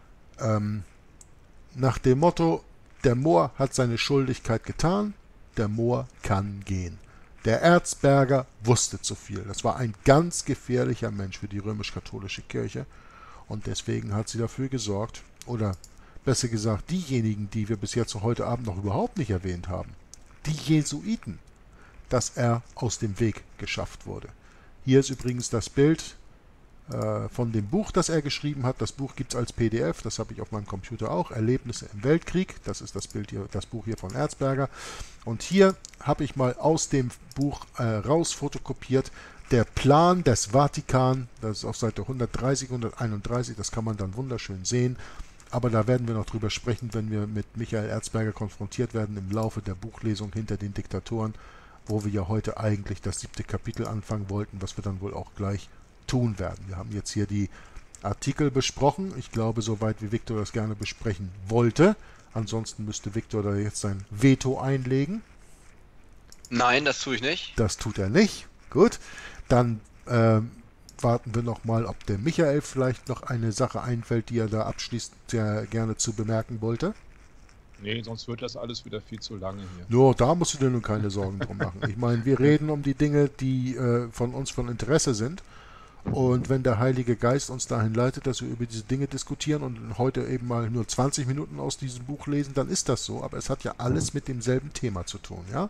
Nach dem Motto, der Mohr hat seine Schuldigkeit getan, der Mohr kann gehen. Der Erzberger wusste zu viel. Das war ein ganz gefährlicher Mensch für die römisch-katholische Kirche und deswegen hat sie dafür gesorgt, oder besser gesagt diejenigen, die wir bis jetzt heute Abend noch überhaupt nicht erwähnt haben, die Jesuiten, dass er aus dem Weg geschafft wurde. Hier ist übrigens das Bild von dem Buch, das er geschrieben hat. Das Buch gibt es als PDF, das habe ich auf meinem Computer auch. Erlebnisse im Weltkrieg, das ist das Bild hier, das Buch hier von Erzberger. Und hier habe ich mal aus dem Buch raus fotokopiert, der Plan des Vatikan, das ist auf Seite 130, 131, das kann man dann wunderschön sehen. Aber da werden wir noch drüber sprechen, wenn wir mit Michael Erzberger konfrontiert werden im Laufe der Buchlesung hinter den Diktatoren, wo wir ja heute eigentlich das 7. Kapitel anfangen wollten, was wir dann wohl auch gleich tun werden. Wir haben jetzt hier die Artikel besprochen. Ich glaube, soweit wie Viktor das gerne besprechen wollte. Ansonsten müsste Viktor da jetzt sein Veto einlegen. Nein, das tue ich nicht. Das tut er nicht. Gut. Dann warten wir noch mal, ob der Michael vielleicht noch eine Sache einfällt, die er da abschließend gerne zu bemerken wollte. Nee, sonst wird das alles wieder viel zu lange hier. Nur, da musst du dir nun keine Sorgen drum machen. Ich meine, wir reden um die Dinge, die von uns von Interesse sind. Und wenn der Heilige Geist uns dahin leitet, dass wir über diese Dinge diskutieren und heute eben mal nur 20 Minuten aus diesem Buch lesen, dann ist das so. Aber es hat ja alles mit demselben Thema zu tun, ja?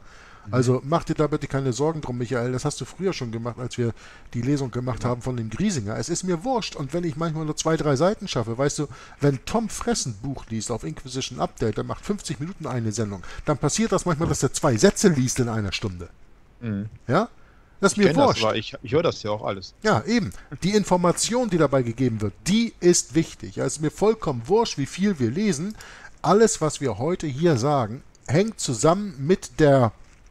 Also mach dir da bitte keine Sorgen drum, Michael. Das hast du früher schon gemacht, als wir die Lesung gemacht haben von dem Griesinger. Es ist mir wurscht. Und wenn ich manchmal nur 2, 3 Seiten schaffe, weißt du, wenn Tom Fressen Buch liest auf Inquisition Update, der macht 50 Minuten eine Sendung, dann passiert das manchmal, dass er 2 Sätze liest in einer Stunde. Ja? Das ist mir wurscht. Ich höre das ja auch alles. Ja, eben. Die Information, die dabei gegeben wird, die ist wichtig. Ja, es ist mir vollkommen wurscht, wie viel wir lesen. Alles, was wir heute hier sagen, hängt zusammen mit der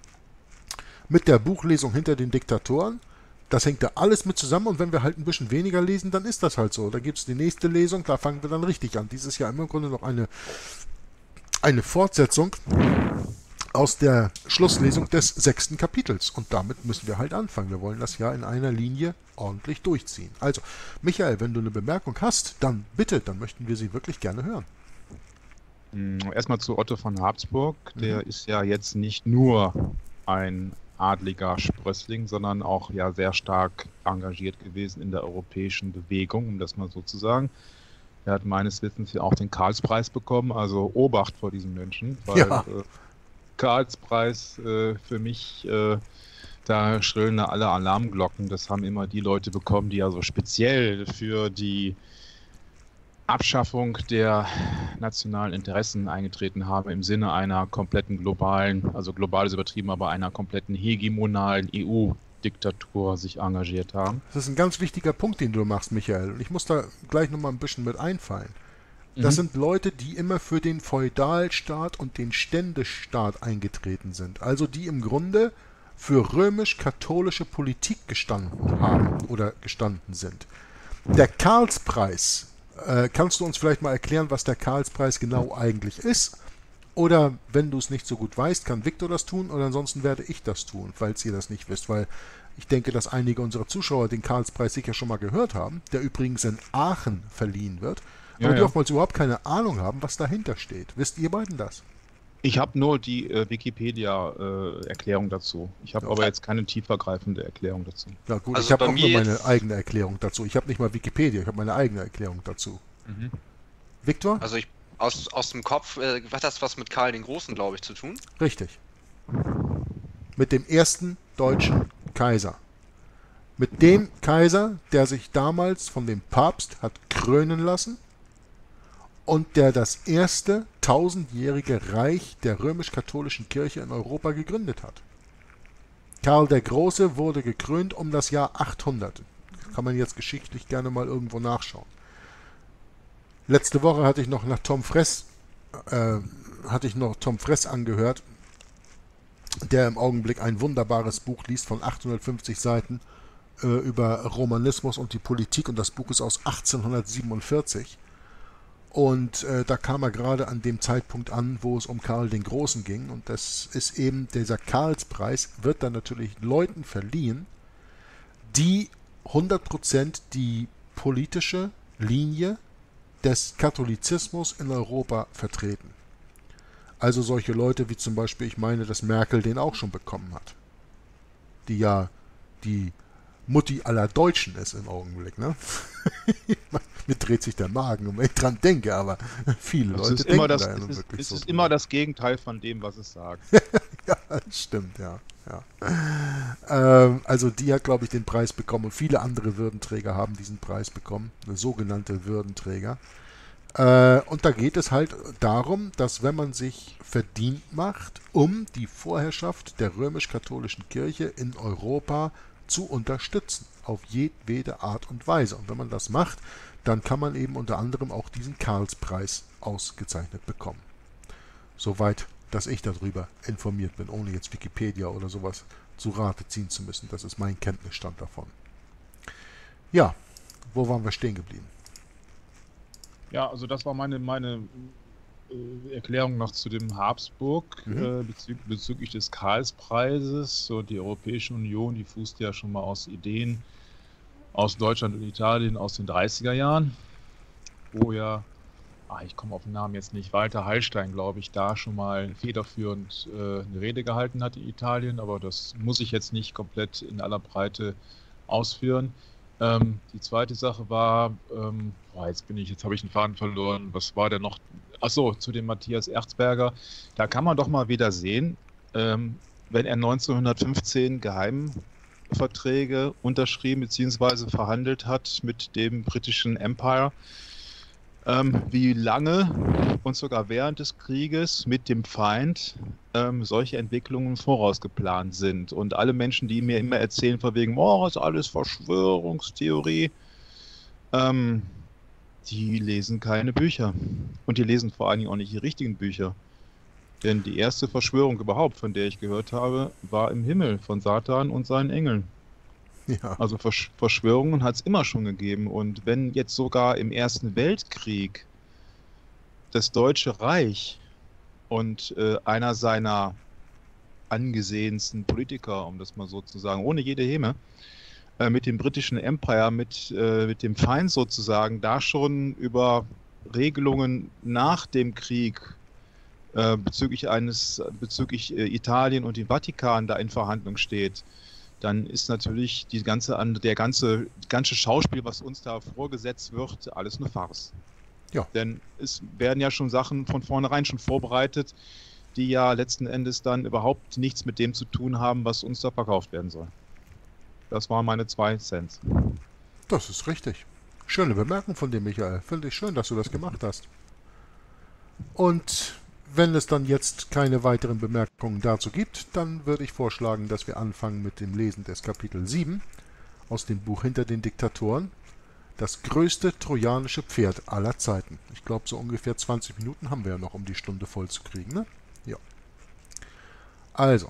Buchlesung hinter den Diktatoren. Das hängt da alles mit zusammen und wenn wir halt ein bisschen weniger lesen, dann ist das halt so. Da gibt es die nächste Lesung, da fangen wir dann richtig an. Dieses Jahr im Grunde noch eine Fortsetzung aus der Schlusslesung des 6. Kapitels. Und damit müssen wir halt anfangen. Wir wollen das ja in einer Linie ordentlich durchziehen. Also, Michael, wenn du eine Bemerkung hast, dann bitte, dann möchten wir sie wirklich gerne hören. Erstmal zu Otto von Habsburg. Der ist ja jetzt nicht nur ein adliger Sprössling, sondern auch ja sehr stark engagiert gewesen in der europäischen Bewegung, um das mal so zu sagen. Er hat meines Wissens ja auch den Karlspreis bekommen, also Obacht vor diesen Menschen, weil Karlspreis für mich, da schrillen da alle Alarmglocken. Das haben immer die Leute bekommen, die ja so speziell für die Abschaffung der nationalen Interessen eingetreten haben im Sinne einer kompletten globalen, also global ist übertrieben, aber einer kompletten hegemonalen EU-Diktatur sich engagiert haben. Das ist ein ganz wichtiger Punkt, den du machst, Michael. Und ich muss da gleich nochmal ein bisschen mit einfallen. Das sind Leute, die immer für den Feudalstaat und den Ständestaat eingetreten sind. Also die im Grunde für römisch-katholische Politik gestanden haben oder gestanden sind. Der Karlspreis, kannst du uns vielleicht mal erklären, was der Karlspreis genau eigentlich ist? Oder wenn du es nicht so gut weißt, kann Viktor das tun oder ansonsten werde ich das tun, falls ihr das nicht wisst, weil ich denke, dass einige unserer Zuschauer den Karlspreis sicher schon mal gehört haben, der übrigens in Aachen verliehen wird, aber die oftmals überhaupt keine Ahnung haben, was dahinter steht. Wisst ihr beiden das? Ich habe nur die Wikipedia-Erklärung dazu. Ich habe aber jetzt keine tiefergreifende Erklärung dazu. Ja gut, also ich habe auch nur meine eigene Erklärung dazu. Ich habe nicht mal Wikipedia, ich habe meine eigene Erklärung dazu. Viktor? Also aus dem Kopf, hat das was mit Karl den Großen, glaube ich, zu tun? Richtig. Mit dem ersten deutschen Kaiser. Mit dem Kaiser, der sich damals von dem Papst hat krönen lassen und der das erste 1000-jährige Reich der römisch-katholischen Kirche in Europa gegründet hat. Karl der Große wurde gekrönt um das Jahr 800. Kann man jetzt geschichtlich gerne mal irgendwo nachschauen. Letzte Woche hatte ich noch Tom Fress angehört, der im Augenblick ein wunderbares Buch liest von 850 Seiten über Romanismus und die Politik und das Buch ist aus 1847. Und da kam er gerade an dem Zeitpunkt an, wo es um Karl den Großen ging. Und das ist eben, dieser Karlspreis wird dann natürlich Leuten verliehen, die 100% die politische Linie des Katholizismus in Europa vertreten. Also solche Leute wie zum Beispiel, ich meine, dass Merkel den auch schon bekommen hat. Die ja die Mutti aller Deutschen ist im Augenblick, ne? Mir dreht sich der Magen, wenn ich dran denke, aber viele Leute denken da ja wirklich so. Es ist immer das Gegenteil von dem, was es sagt. Ja, das stimmt, ja. Also die hat, glaube ich, den Preis bekommen und viele andere Würdenträger haben diesen Preis bekommen, eine sogenannte Würdenträger. Und da geht es halt darum, dass wenn man sich verdient macht, um die Vorherrschaft der römisch-katholischen Kirche in Europa zu unterstützen, auf jedwede Art und Weise. Und wenn man das macht, dann kann man eben unter anderem auch diesen Karlspreis ausgezeichnet bekommen. Soweit, dass ich darüber informiert bin, ohne jetzt Wikipedia oder sowas zu Rate ziehen zu müssen. Das ist mein Kenntnisstand davon. Ja, wo waren wir stehen geblieben? Ja, also das war meine Erklärung noch zu dem Habsburg bezüglich des Karlspreises. So die Europäische Union, die fußt ja schon mal aus Ideen aus Deutschland und Italien aus den 30er Jahren, wo ja, ich komme auf den Namen jetzt nicht, Walter Hallstein, glaube ich, da schon mal federführend eine Rede gehalten hat in Italien, aber das muss ich jetzt nicht komplett in aller Breite ausführen. Die zweite Sache war, jetzt habe ich den Faden verloren, was war denn noch? Achso, zu dem Matthias Erzberger. Da kann man doch mal wieder sehen, wenn er 1915 Geheimverträge unterschrieben bzw. verhandelt hat mit dem britischen Empire, wie lange und sogar während des Krieges mit dem Feind solche Entwicklungen vorausgeplant sind. Und alle Menschen, die mir immer erzählen, von wegen, oh, das ist alles Verschwörungstheorie, die lesen keine Bücher. Und die lesen vor allen Dingen auch nicht die richtigen Bücher. Denn die erste Verschwörung überhaupt, von der ich gehört habe, war im Himmel von Satan und seinen Engeln. Ja. Also Verschwörungen hat es immer schon gegeben. Und wenn jetzt sogar im Ersten Weltkrieg das Deutsche Reich und einer seiner angesehensten Politiker, um das mal so zu sagen, ohne jede Häme, mit dem britischen Empire, mit dem Feind sozusagen, da schon über Regelungen nach dem Krieg bezüglich Italien und dem Vatikan da in Verhandlung steht, dann ist natürlich das ganze Schauspiel, was uns da vorgesetzt wird, alles eine Farce. Ja. Denn es werden ja schon Sachen von vornherein schon vorbereitet, die ja letzten Endes dann überhaupt nichts mit dem zu tun haben, was uns da verkauft werden soll. Das waren meine 2 Cent. Das ist richtig. Schöne Bemerkung von dir, Michael. Finde ich schön, dass du das gemacht hast. Und wenn es dann jetzt keine weiteren Bemerkungen dazu gibt, dann würde ich vorschlagen, dass wir anfangen mit dem Lesen des Kapitel 7 aus dem Buch Hinter den Diktatoren. Das größte trojanische Pferd aller Zeiten. Ich glaube, so ungefähr 20 Minuten haben wir ja noch, um die Stunde voll zu kriegen, ne? Ja. Also.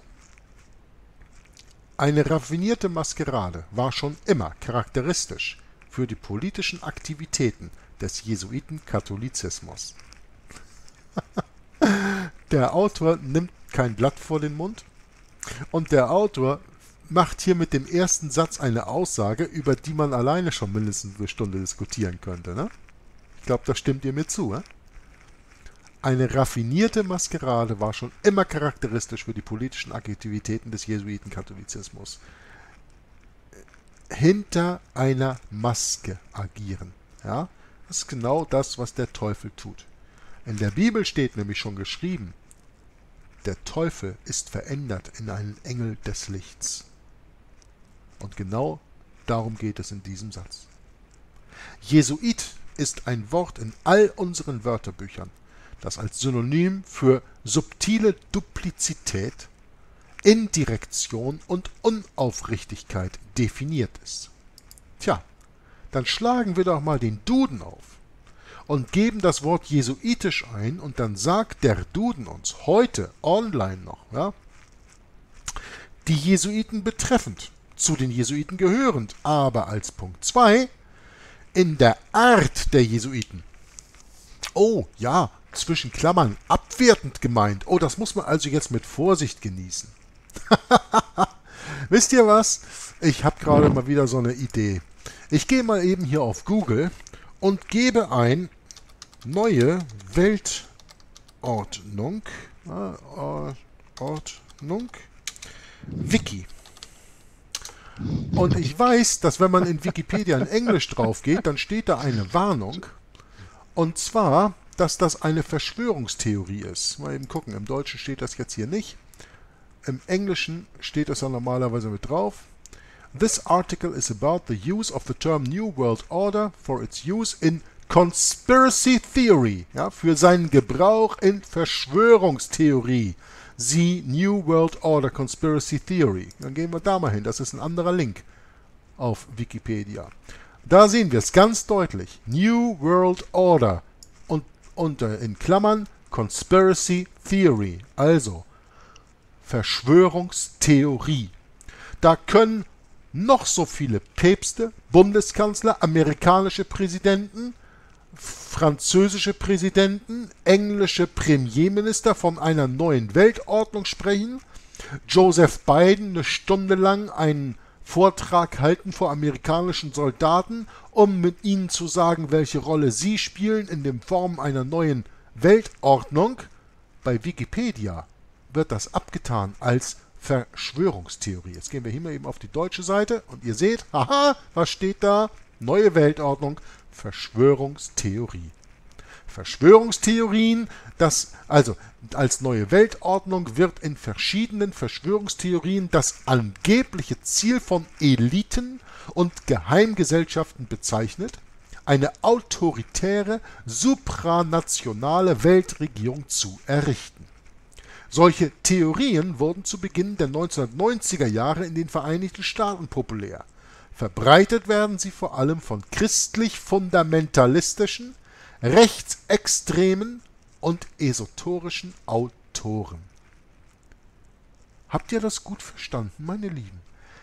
Eine raffinierte Maskerade war schon immer charakteristisch für die politischen Aktivitäten des Jesuitenkatholizismus. Der Autor nimmt kein Blatt vor den Mund und der Autor macht hier mit dem ersten Satz eine Aussage, über die man alleine schon mindestens eine Stunde diskutieren könnte. Ne? Ich glaube, da stimmt ihr mir zu. Ne? Eine raffinierte Maskerade war schon immer charakteristisch für die politischen Aktivitäten des Jesuitenkatholizismus. Hinter einer Maske agieren. Ja? Das ist genau das, was der Teufel tut. In der Bibel steht nämlich schon geschrieben, der Teufel ist verändert in einen Engel des Lichts. Und genau darum geht es in diesem Satz. Jesuit ist ein Wort in all unseren Wörterbüchern, das als Synonym für subtile Duplizität, Indirektion und Unaufrichtigkeit definiert ist. Tja, dann schlagen wir doch mal den Duden auf und geben das Wort jesuitisch ein und dann sagt der Duden uns heute online noch, ja, die Jesuiten betreffend, zu den Jesuiten gehörend, aber als Punkt 2 in der Art der Jesuiten. Oh ja, zwischen Klammern abwertend gemeint. Oh, das muss man also jetzt mit Vorsicht genießen. Wisst ihr was? Ich habe gerade mal wieder so eine Idee. Ich gehe mal eben hier auf Google und gebe ein neue Weltordnung Wiki. Und ich weiß, dass wenn man in Wikipedia in Englisch drauf geht, dann steht da eine Warnung. Und zwar, dass das eine Verschwörungstheorie ist. Mal eben gucken, im Deutschen steht das jetzt hier nicht. Im Englischen steht das ja normalerweise mit drauf. This article is about the use of the term New World Order for its use in Conspiracy Theory. Ja, für seinen Gebrauch in Verschwörungstheorie. Sie New World Order Conspiracy Theory. Dann gehen wir da mal hin. Das ist ein anderer Link auf Wikipedia. Da sehen wir es ganz deutlich. New World Order und unter in Klammern Conspiracy Theory. Also Verschwörungstheorie. Da können noch so viele Päpste, Bundeskanzler, amerikanische Präsidenten, französische Präsidenten, englische Premierminister von einer neuen Weltordnung sprechen, Joseph Biden eine Stunde lang einen Vortrag halten vor amerikanischen Soldaten, um mit ihnen zu sagen, welche Rolle sie spielen in der Form einer neuen Weltordnung. Bei Wikipedia wird das abgetan als Verschwörungstheorie. Jetzt gehen wir hier mal eben auf die deutsche Seite und ihr seht, haha, was steht da? Neue Weltordnung, Verschwörungstheorie. Verschwörungstheorien, also als neue Weltordnung wird in verschiedenen Verschwörungstheorien das angebliche Ziel von Eliten und Geheimgesellschaften bezeichnet, eine autoritäre, supranationale Weltregierung zu errichten. Solche Theorien wurden zu Beginn der 1990er Jahre in den Vereinigten Staaten populär. Verbreitet werden sie vor allem von christlich-fundamentalistischen, rechtsextremen und esoterischen Autoren. Habt ihr das gut verstanden, meine Lieben?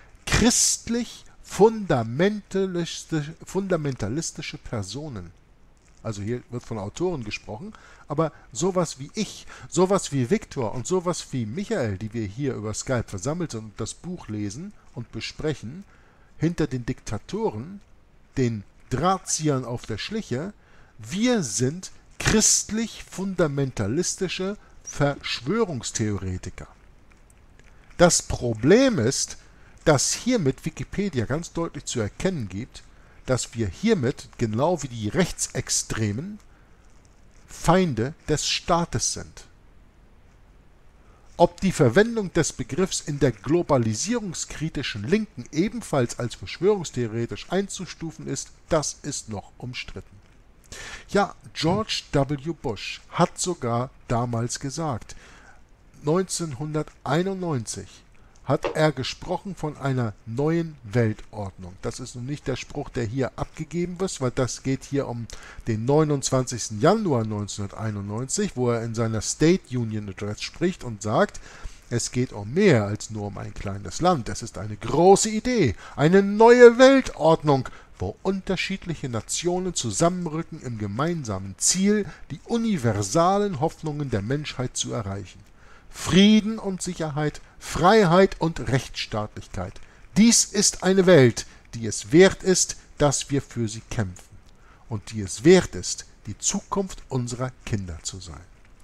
Christlich-fundamentalistische Personen. Also hier wird von Autoren gesprochen, aber sowas wie ich, sowas wie Viktor und sowas wie Michael, die wir hier über Skype versammelt sind und das Buch lesen und besprechen, hinter den Diktatoren, den Drahtziehern auf der Schliche, wir sind christlich-fundamentalistische Verschwörungstheoretiker. Das Problem ist, dass hiermit Wikipedia ganz deutlich zu erkennen gibt, dass wir hiermit, genau wie die Rechtsextremen, Feinde des Staates sind. Ob die Verwendung des Begriffs in der globalisierungskritischen Linken ebenfalls als verschwörungstheoretisch einzustufen ist, das ist noch umstritten. Ja, George W. Bush hat sogar damals gesagt, 1991 hat er gesprochen von einer neuen Weltordnung. Das ist nun nicht der Spruch, der hier abgegeben wird, weil das geht hier um den 29. Januar 1991, wo er in seiner State Union Address spricht und sagt, es geht um mehr als nur um ein kleines Land. Es ist eine große Idee, eine neue Weltordnung, wo unterschiedliche Nationen zusammenrücken im gemeinsamen Ziel, die universalen Hoffnungen der Menschheit zu erreichen. Frieden und Sicherheit, Freiheit und Rechtsstaatlichkeit. Dies ist eine Welt, die es wert ist, dass wir für sie kämpfen und die es wert ist, die Zukunft unserer Kinder zu sein.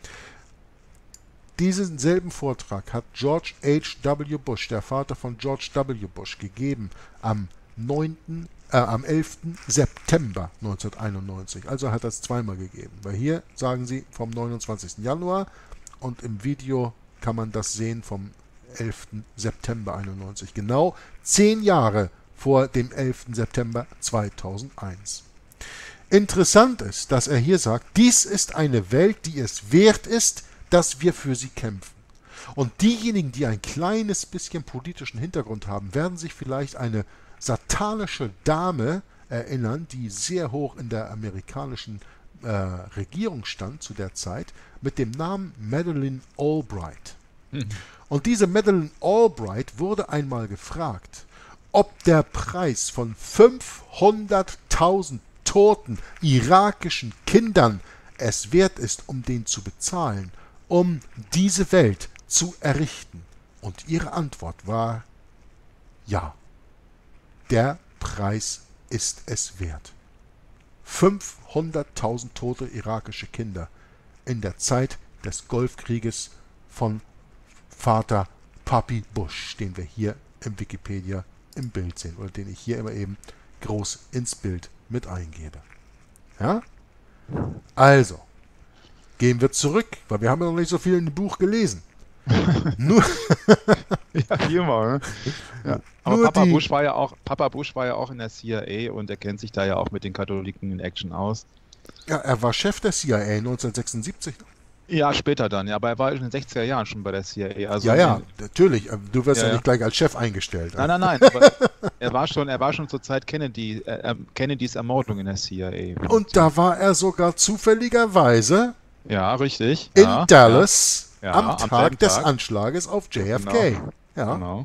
Diesen selben Vortrag hat George H.W. Bush, der Vater von George W. Bush, gegeben am 11. September 1991. Also hat er es zweimal gegeben. Weil hier sagen sie vom 29. Januar und im Video kann man das sehen vom 11. September 91. Genau 10 Jahre vor dem 11. September 2001. Interessant ist, dass er hier sagt, dies ist eine Welt, die es wert ist, dass wir für sie kämpfen. Und diejenigen, die ein kleines bisschen politischen Hintergrund haben, werden sich vielleicht eine satanische Dame erinnern, die sehr hoch in der amerikanischen Regierung stand zu der Zeit, mit dem Namen Madeleine Albright. Und diese Madeleine Albright wurde einmal gefragt, ob der Preis von 500.000 toten irakischen Kindern es wert ist, um den zu bezahlen, um diese Welt zu errichten. Und ihre Antwort war, ja, der Preis ist es wert. 500.000 tote irakische Kinder in der Zeit des Golfkrieges von Vater Papi Bush, den wir hier im Wikipedia im Bild sehen oder den ich hier immer eben groß ins Bild mit eingebe. Ja? Also, gehen wir zurück, weil wir haben ja noch nicht so viel in dem Buch gelesen. Nur ja, wie immer. Ne? Ja. Aber Papa Bush war ja auch in der CIA und er kennt sich da ja auch mit den Katholiken in Action aus. Ja, er war Chef der CIA 1976. Ja, später dann, ja, aber er war in den 60er Jahren schon bei der CIA. Also ja, natürlich. Du wirst ja nicht gleich als Chef eingestellt. Nein, aber er war schon zur Zeit Kennedys Ermordung in der CIA. Und da war er sogar zufälligerweise richtig. In Dallas am Tag des Anschlages auf JFK. Genau.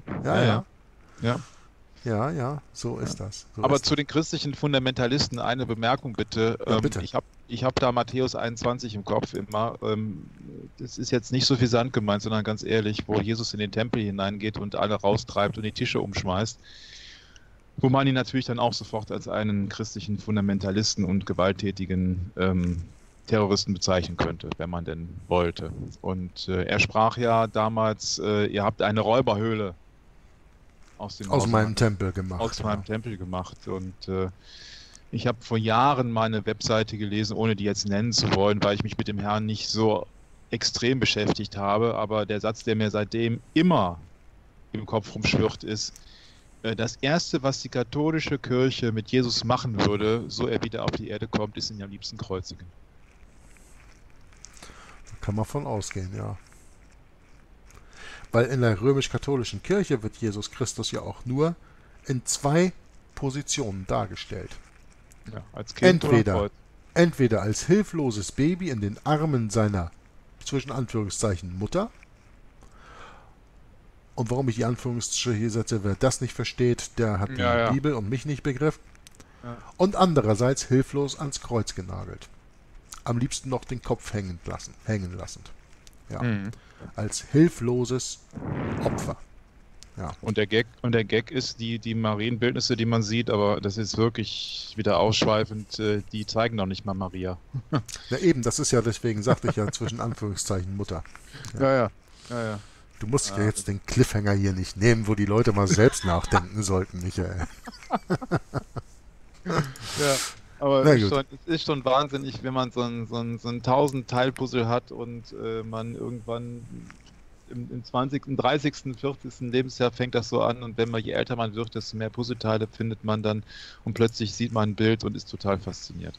Ja, so ist das. Aber zu den christlichen Fundamentalisten eine Bemerkung bitte. Bitte. Ich hab da Matthäus 21 im Kopf immer. Das ist jetzt nicht suffisant gemeint, sondern ganz ehrlich, wo Jesus in den Tempel hineingeht und alle raustreibt und die Tische umschmeißt. Wo man ihn natürlich dann auch sofort als einen christlichen Fundamentalisten und gewalttätigen Terroristen bezeichnen könnte, wenn man denn wollte. Und er sprach ja damals, ihr habt eine Räuberhöhle aus meinem Tempel gemacht. Und Ich habe vor Jahren mal eine Webseite gelesen, ohne die jetzt nennen zu wollen, weil ich mich mit dem Herrn nicht so extrem beschäftigt habe. Aber der Satz, der mir seitdem immer im Kopf rumschwirrt, ist: Das Erste, was die katholische Kirche mit Jesus machen würde, so er wieder auf die Erde kommt, ist ihn am liebsten kreuzigen. Da kann man von ausgehen, ja. Weil in der römisch-katholischen Kirche wird Jesus Christus ja auch nur in zwei Positionen dargestellt. Ja, als Kind oder am Kreuz. Entweder als hilfloses Baby in den Armen seiner, zwischen Anführungszeichen, Mutter. Und warum ich die Anführungsstriche hier setze, wer das nicht versteht, der hat die Bibel und mich nicht begriffen. Ja. Und andererseits hilflos ans Kreuz genagelt. Am liebsten noch den Kopf hängen lassend. Ja. Als hilfloses Opfer. Ja. Und der Gag ist, die Marienbildnisse, die man sieht, aber das ist wirklich wieder ausschweifend, die zeigen noch nicht mal Maria. Ja eben, das ist ja, deswegen sagte ich ja zwischen Anführungszeichen Mutter. Ja. Du musst ja jetzt den Cliffhanger hier nicht nehmen, wo die Leute mal selbst nachdenken sollten, Michael. Ja, aber es ist schon wahnsinnig, wenn man so ein 1000-Teil-Puzzle hat und man irgendwann im 20., 30., 40. Lebensjahr fängt das so an, und wenn man, je älter man wird, desto mehr Puzzleteile findet man dann und plötzlich sieht man ein Bild und ist total fasziniert.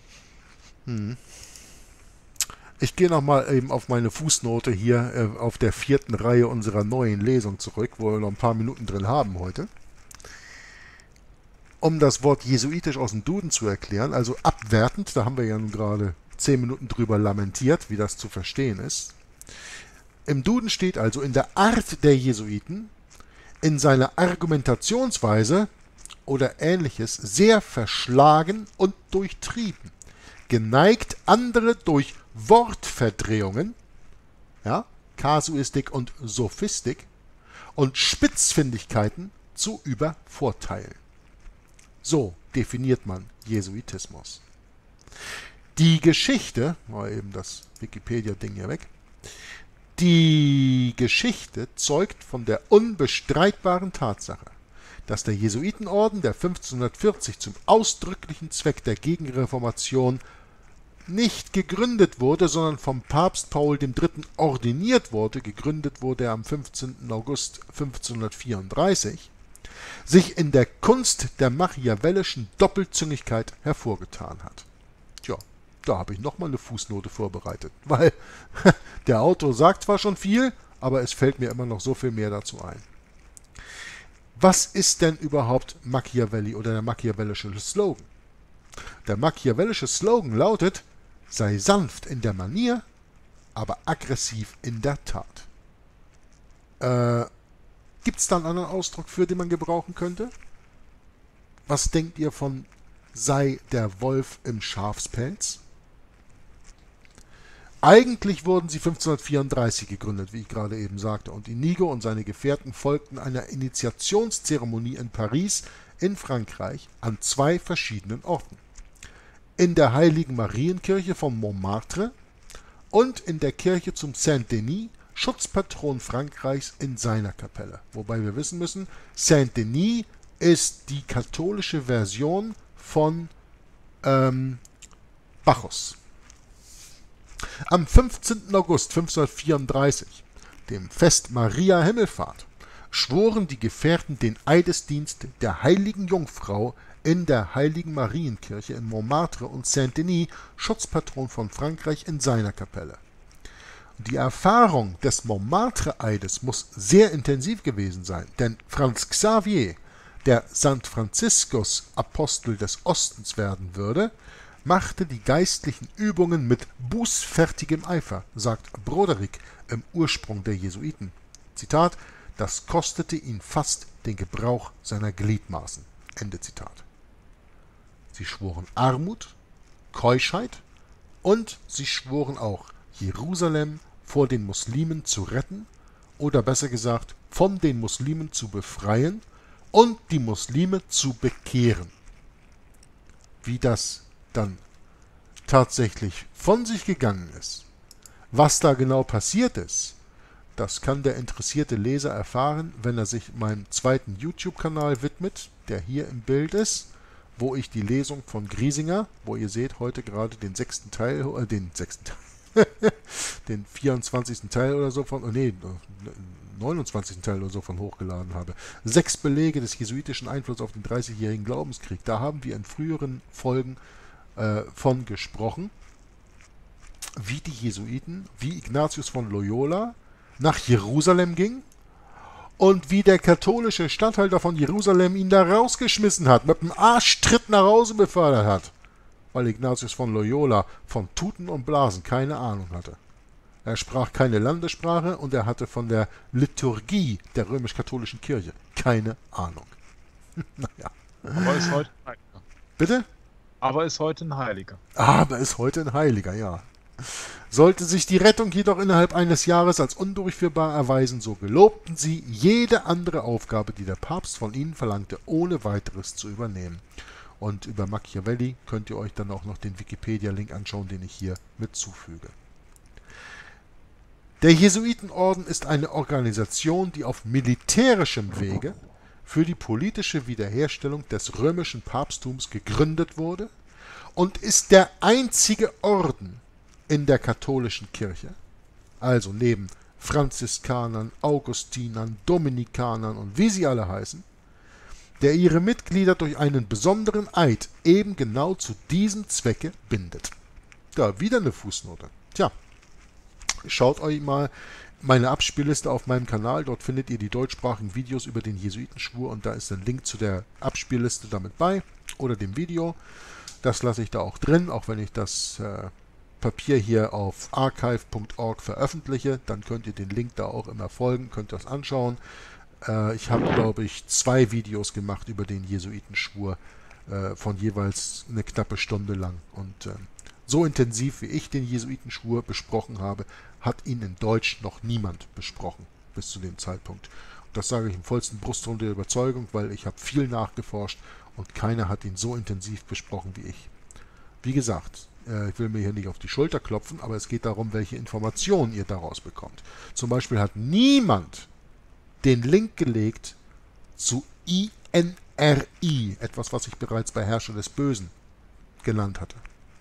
Ich gehe nochmal eben auf meine Fußnote hier auf der 4. Reihe unserer neuen Lesung zurück, wo wir noch ein paar Minuten drin haben heute. Um das Wort jesuitisch aus dem Duden zu erklären, also abwertend, da haben wir ja nun gerade 10 Minuten drüber lamentiert, wie das zu verstehen ist. Im Duden steht also in der Art der Jesuiten, in seiner Argumentationsweise oder Ähnliches sehr verschlagen und durchtrieben, geneigt, andere durch Wortverdrehungen, ja, Kasuistik und Sophistik und Spitzfindigkeiten zu übervorteilen. So definiert man Jesuitismus. Die Geschichte, mal eben das Wikipedia-Ding hier weg, die Geschichte zeugt von der unbestreitbaren Tatsache, dass der Jesuitenorden, der 1540 zum ausdrücklichen Zweck der Gegenreformation nicht gegründet wurde, sondern vom Papst Paul III. Ordiniert wurde, gegründet wurde er am 15. August 1534, sich in der Kunst der machiavellischen Doppelzüngigkeit hervorgetan hat. Tja, da habe ich nochmal eine Fußnote vorbereitet, weil der Autor sagt zwar schon viel, aber es fällt mir immer noch so viel mehr dazu ein. Was ist denn überhaupt Machiavelli oder der machiavellische Slogan? Der machiavellische Slogan lautet: sei sanft in der Manier, aber aggressiv in der Tat. Gibt es da einen anderen Ausdruck für, den man gebrauchen könnte? Was denkt ihr von sei der Wolf im Schafspelz? Eigentlich wurden sie 1534 gegründet, wie ich gerade eben sagte, und Inigo und seine Gefährten folgten einer Initiationszeremonie in Paris in Frankreich an 2 verschiedenen Orten. In der Heiligen Marienkirche von Montmartre und in der Kirche zum Saint-Denis, Schutzpatron Frankreichs, in seiner Kapelle. Wobei wir wissen müssen, Saint-Denis ist die katholische Version von Bacchus. Am 15. August 1534, dem Fest Maria Himmelfahrt, schworen die Gefährten den Eidesdienst der Heiligen Jungfrau in der Heiligen Marienkirche in Montmartre und Saint-Denis, Schutzpatron von Frankreich, in seiner Kapelle. Die Erfahrung des Montmartre-Eides muss sehr intensiv gewesen sein, denn Franz Xavier, der St. Franziskus Apostel des Ostens werden würde, machte die geistlichen Übungen mit bußfertigem Eifer, sagt Broderick im Ursprung der Jesuiten. Zitat: das kostete ihn fast den Gebrauch seiner Gliedmaßen. Ende Zitat. Sie schworen Armut, Keuschheit und sie schworen auch, Jerusalem vor den Muslimen zu retten oder besser gesagt, von den Muslimen zu befreien und die Muslime zu bekehren. Wie das dann tatsächlich von sich gegangen ist, was da genau passiert ist, das kann der interessierte Leser erfahren, wenn er sich meinem zweiten YouTube-Kanal widmet, der hier im Bild ist, wo ich die Lesung von Griesinger, wo ihr seht heute gerade den 24. Teil oder so von, 29. Teil oder so von hochgeladen habe. 6 Belege des jesuitischen Einflusses auf den 30-jährigen Glaubenskrieg. Da haben wir in früheren Folgen von gesprochen, wie die Jesuiten, wie Ignatius von Loyola nach Jerusalem ging und wie der katholische Statthalter von Jerusalem ihn da rausgeschmissen hat, mit einem Arschtritt nach Hause befördert hat, weil Ignatius von Loyola von Tuten und Blasen keine Ahnung hatte. Er sprach keine Landessprache und er hatte von der Liturgie der römisch-katholischen Kirche keine Ahnung. Naja. Aber ist heute ein Heiliger. Bitte? Aber ist heute ein Heiliger. Aber ist heute ein Heiliger, ja. Sollte sich die Rettung jedoch innerhalb eines Jahres als undurchführbar erweisen, so gelobten sie, jede andere Aufgabe, die der Papst von ihnen verlangte, ohne weiteres zu übernehmen. Und über Machiavelli könnt ihr euch dann auch noch den Wikipedia-Link anschauen, den ich hier mit zufüge. Der Jesuitenorden ist eine Organisation, die auf militärischem Wege für die politische Wiederherstellung des römischen Papsttums gegründet wurde und ist der einzige Orden in der katholischen Kirche, also neben Franziskanern, Augustinern, Dominikanern und wie sie alle heißen, der ihre Mitglieder durch einen besonderen Eid eben genau zu diesem Zwecke bindet. Da wieder eine Fußnote. Tja, schaut euch mal meine Abspielliste auf meinem Kanal, dort findet ihr die deutschsprachigen Videos über den Jesuitenschwur und da ist ein Link zu der Abspielliste damit bei oder dem Video. Das lasse ich da auch drin, auch wenn ich das Papier hier auf archive.org veröffentliche, dann könnt ihr den Link da auch immer folgen, könnt das anschauen. Ich habe, glaube ich, 2 Videos gemacht über den Jesuitenschwur, von jeweils eine knappe Stunde lang. Und so intensiv wie ich den Jesuitenschwur besprochen habe, hat ihn in Deutsch noch niemand besprochen, bis zu dem Zeitpunkt. Und das sage ich im vollsten Brustton der Überzeugung, weil ich habe viel nachgeforscht und keiner hat ihn so intensiv besprochen wie ich. Wie gesagt, ich will mir hier nicht auf die Schulter klopfen, aber es geht darum, welche Informationen ihr daraus bekommt. Zum Beispiel hat niemand den Link gelegt zu INRI, etwas, was ich bereits bei Herrscher des Bösen genannt hatte.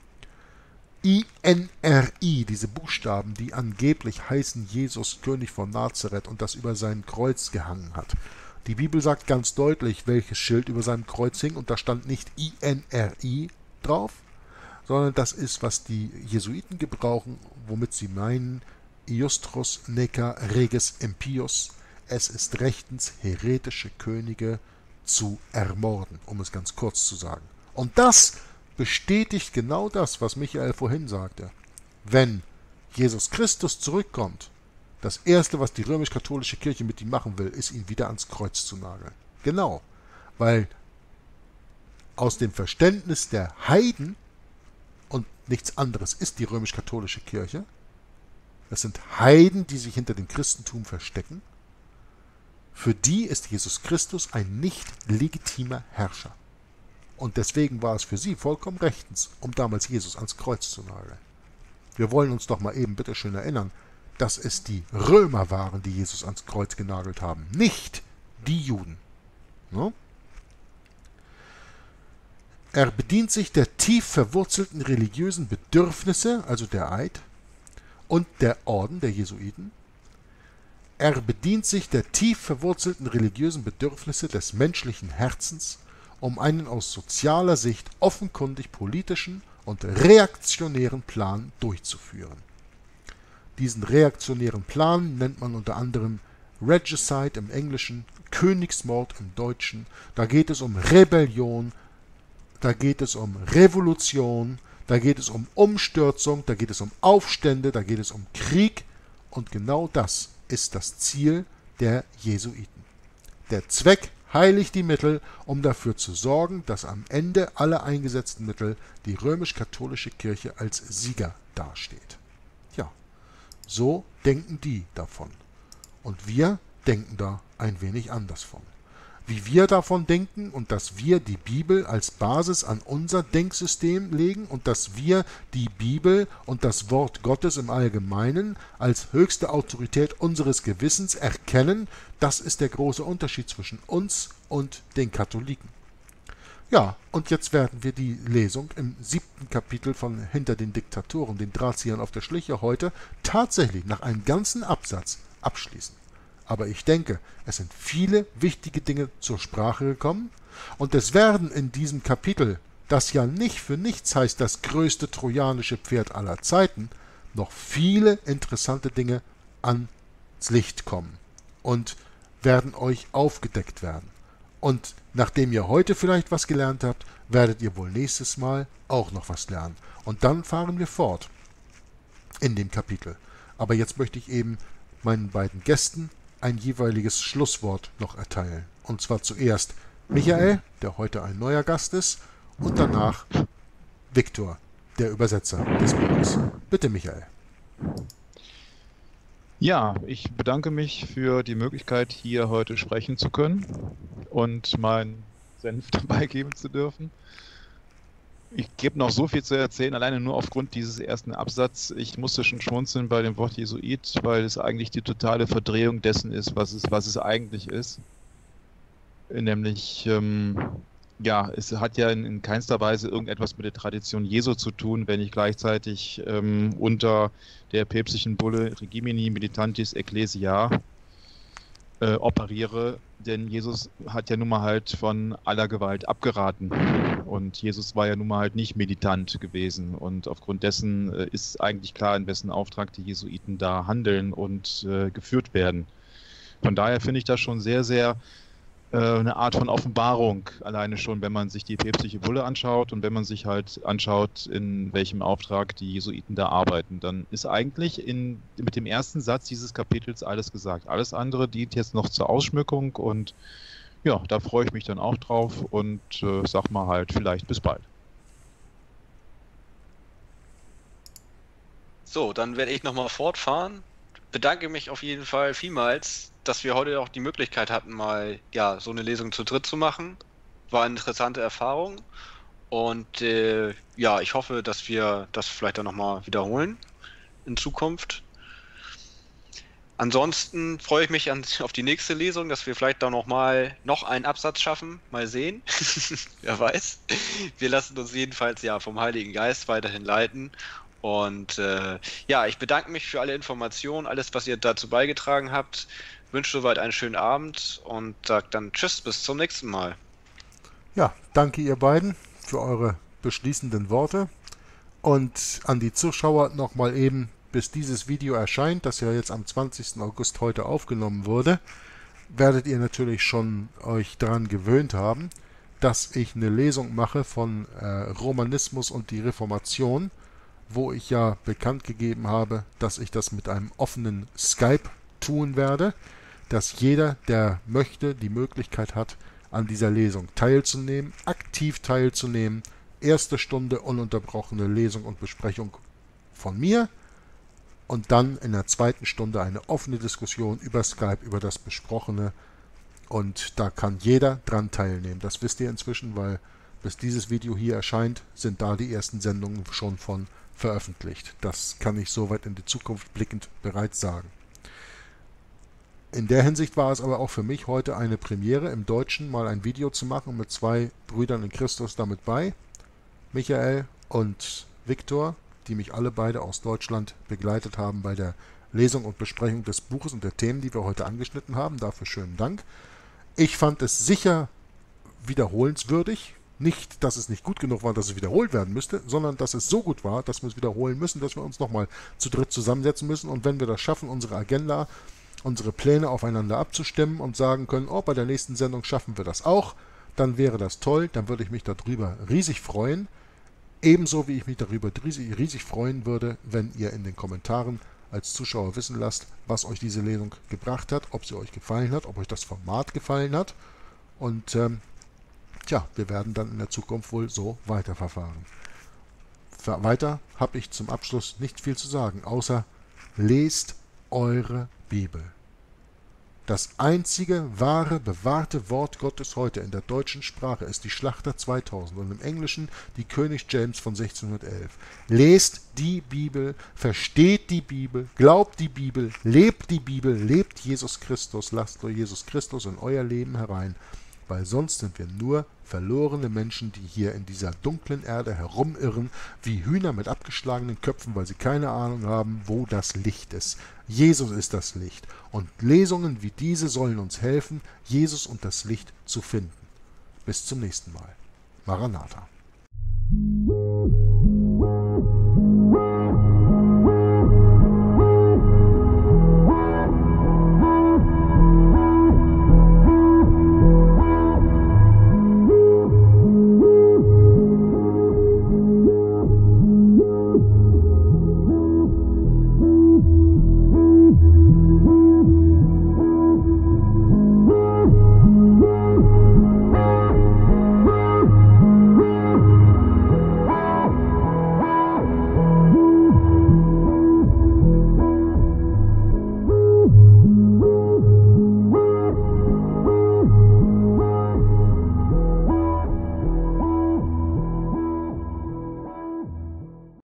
INRI, diese Buchstaben, die angeblich heißen Jesus, König von Nazareth und das über sein Kreuz gehangen hat. Die Bibel sagt ganz deutlich, welches Schild über seinem Kreuz hing und da stand nicht INRI drauf, sondern das ist, was die Jesuiten gebrauchen, womit sie meinen, Iustros neca reges impius, es ist rechtens, heretische Könige zu ermorden, um es ganz kurz zu sagen. Und das bestätigt genau das, was Michael vorhin sagte. Wenn Jesus Christus zurückkommt, das Erste, was die römisch-katholische Kirche mit ihm machen will, ist, ihn wieder ans Kreuz zu nageln. Genau, weil aus dem Verständnis der Heiden, und nichts anderes ist die römisch-katholische Kirche, es sind Heiden, die sich hinter dem Christentum verstecken, für die ist Jesus Christus ein nicht legitimer Herrscher. Und deswegen war es für sie vollkommen rechtens, um damals Jesus ans Kreuz zu nageln. Wir wollen uns doch mal eben bitteschön erinnern, dass es die Römer waren, die Jesus ans Kreuz genagelt haben, nicht die Juden. No? Er bedient sich der tief verwurzelten religiösen Bedürfnisse, also der Eid, und der Orden der Jesuiten. Er bedient sich der tief verwurzelten religiösen Bedürfnisse des menschlichen Herzens, um einen aus sozialer Sicht offenkundig politischen und reaktionären Plan durchzuführen. Diesen reaktionären Plan nennt man unter anderem Regicide im Englischen, Königsmord im Deutschen. Da geht es um Rebellion, da geht es um Revolution, da geht es um Umstürzung, da geht es um Aufstände, da geht es um Krieg. Und genau das ist das Ziel der Jesuiten. Der Zweck heiligt die Mittel, um dafür zu sorgen, dass am Ende aller eingesetzten Mittel die römisch-katholische Kirche als Sieger dasteht. Ja, so denken die davon. Und wir denken da ein wenig anders von. Wie wir davon denken und dass wir die Bibel als Basis an unser Denksystem legen und dass wir die Bibel und das Wort Gottes im Allgemeinen als höchste Autorität unseres Gewissens erkennen, das ist der große Unterschied zwischen uns und den Katholiken. Ja, und jetzt werden wir die Lesung im 7. Kapitel von Hinter den Diktatoren, den Drahtziehern auf der Schliche, heute tatsächlich nach einem ganzen Absatz abschließen. Aber ich denke, es sind viele wichtige Dinge zur Sprache gekommen und es werden in diesem Kapitel, das ja nicht für nichts heißt, das größte trojanische Pferd aller Zeiten, noch viele interessante Dinge ans Licht kommen und werden euch aufgedeckt werden. Und nachdem ihr heute vielleicht was gelernt habt, werdet ihr wohl nächstes Mal auch noch was lernen. Und dann fahren wir fort in dem Kapitel. Aber jetzt möchte ich eben meinen beiden Gästen ein jeweiliges Schlusswort noch erteilen. Und zwar zuerst Michael, der heute ein neuer Gast ist, und danach Viktor, der Übersetzer des Buches. Bitte, Michael. Ja, ich bedanke mich für die Möglichkeit, hier heute sprechen zu können und meinen Senf dabei geben zu dürfen. Ich gebe noch so viel zu erzählen, alleine nur aufgrund dieses ersten Absatzes. Ich musste schon schmunzeln bei dem Wort Jesuit, weil es eigentlich die totale Verdrehung dessen ist, was es eigentlich ist. Nämlich, ja, es hat ja in keinster Weise irgendetwas mit der Tradition Jesu zu tun, wenn ich gleichzeitig unter der päpstlichen Bulle Regimini Militantis Ecclesia operiere, denn Jesus hat ja nun mal halt von aller Gewalt abgeraten und Jesus war ja nun mal halt nicht militant gewesen und aufgrund dessen ist eigentlich klar, in wessen Auftrag die Jesuiten da handeln und geführt werden. Von daher finde ich das schon sehr, sehr eine Art von Offenbarung, alleine schon, wenn man sich die päpstliche Bulle anschaut und wenn man sich halt anschaut, in welchem Auftrag die Jesuiten da arbeiten, dann ist eigentlich mit dem ersten Satz dieses Kapitels alles gesagt. Alles andere dient jetzt noch zur Ausschmückung und ja, da freue ich mich dann auch drauf und sag mal halt vielleicht bis bald. So, dann werde ich nochmal fortfahren. Bedanke mich auf jeden Fall vielmals, dass wir heute auch die Möglichkeit hatten, mal ja so eine Lesung zu dritt zu machen. War eine interessante Erfahrung und ja, ich hoffe, dass wir das vielleicht dann nochmal wiederholen in Zukunft. Ansonsten freue ich mich auf die nächste Lesung, dass wir vielleicht dann noch einen Absatz schaffen. Mal sehen. Wer weiß. Wir lassen uns jedenfalls ja vom Heiligen Geist weiterhin leiten. Und ja, ich bedanke mich für alle Informationen, alles, was ihr dazu beigetragen habt. Wünsche soweit einen schönen Abend und sage dann Tschüss, bis zum nächsten Mal. Ja, danke ihr beiden für eure beschließenden Worte. Und an die Zuschauer nochmal eben, bis dieses Video erscheint, das ja jetzt am 20. August heute aufgenommen wurde, werdet ihr natürlich schon euch daran gewöhnt haben, dass ich eine Lesung mache von Romanismus und die Reformation, wo ich ja bekannt gegeben habe, dass ich das mit einem offenen Skype tun werde, dass jeder, der möchte, die Möglichkeit hat, an dieser Lesung teilzunehmen, aktiv teilzunehmen. Erste Stunde ununterbrochene Lesung und Besprechung von mir und dann in der zweiten Stunde eine offene Diskussion über Skype, über das Besprochene und da kann jeder dran teilnehmen. Das wisst ihr inzwischen, weil bis dieses Video hier erscheint, sind da die ersten Sendungen schon von veröffentlicht. Das kann ich soweit in die Zukunft blickend bereits sagen. In der Hinsicht war es aber auch für mich heute eine Premiere, im Deutschen mal ein Video zu machen mit zwei Brüdern in Christus damit bei, Michael und Viktor, die mich alle beide aus Deutschland begleitet haben bei der Lesung und Besprechung des Buches und der Themen, die wir heute angeschnitten haben. Dafür schönen Dank. Ich fand es sicher wiederholenswürdig. Nicht, dass es nicht gut genug war, dass es wiederholt werden müsste, sondern dass es so gut war, dass wir es wiederholen müssen, dass wir uns nochmal zu dritt zusammensetzen müssen und wenn wir das schaffen, unsere Agenda, unsere Pläne aufeinander abzustimmen und sagen können, oh, bei der nächsten Sendung schaffen wir das auch, dann wäre das toll, dann würde ich mich darüber riesig freuen. Ebenso wie ich mich darüber riesig freuen würde, wenn ihr in den Kommentaren als Zuschauer wissen lasst, was euch diese Lesung gebracht hat, ob sie euch gefallen hat, ob euch das Format gefallen hat. Und tja, wir werden dann in der Zukunft wohl so weiterverfahren. Weiter habe ich zum Abschluss nicht viel zu sagen, außer lest eure Bibel. Das einzige wahre, bewahrte Wort Gottes heute in der deutschen Sprache ist die Schlachter 2000 und im Englischen die König James von 1611. Lest die Bibel, versteht die Bibel, glaubt die Bibel, lebt Jesus Christus, lasst Jesus Christus in euer Leben herein. weil sonst sind wir nur verlorene Menschen, die hier in dieser dunklen Erde herumirren, wie Hühner mit abgeschlagenen Köpfen, weil sie keine Ahnung haben, wo das Licht ist. Jesus ist das Licht, und Lesungen wie diese sollen uns helfen, Jesus und das Licht zu finden. Bis zum nächsten Mal. Maranatha.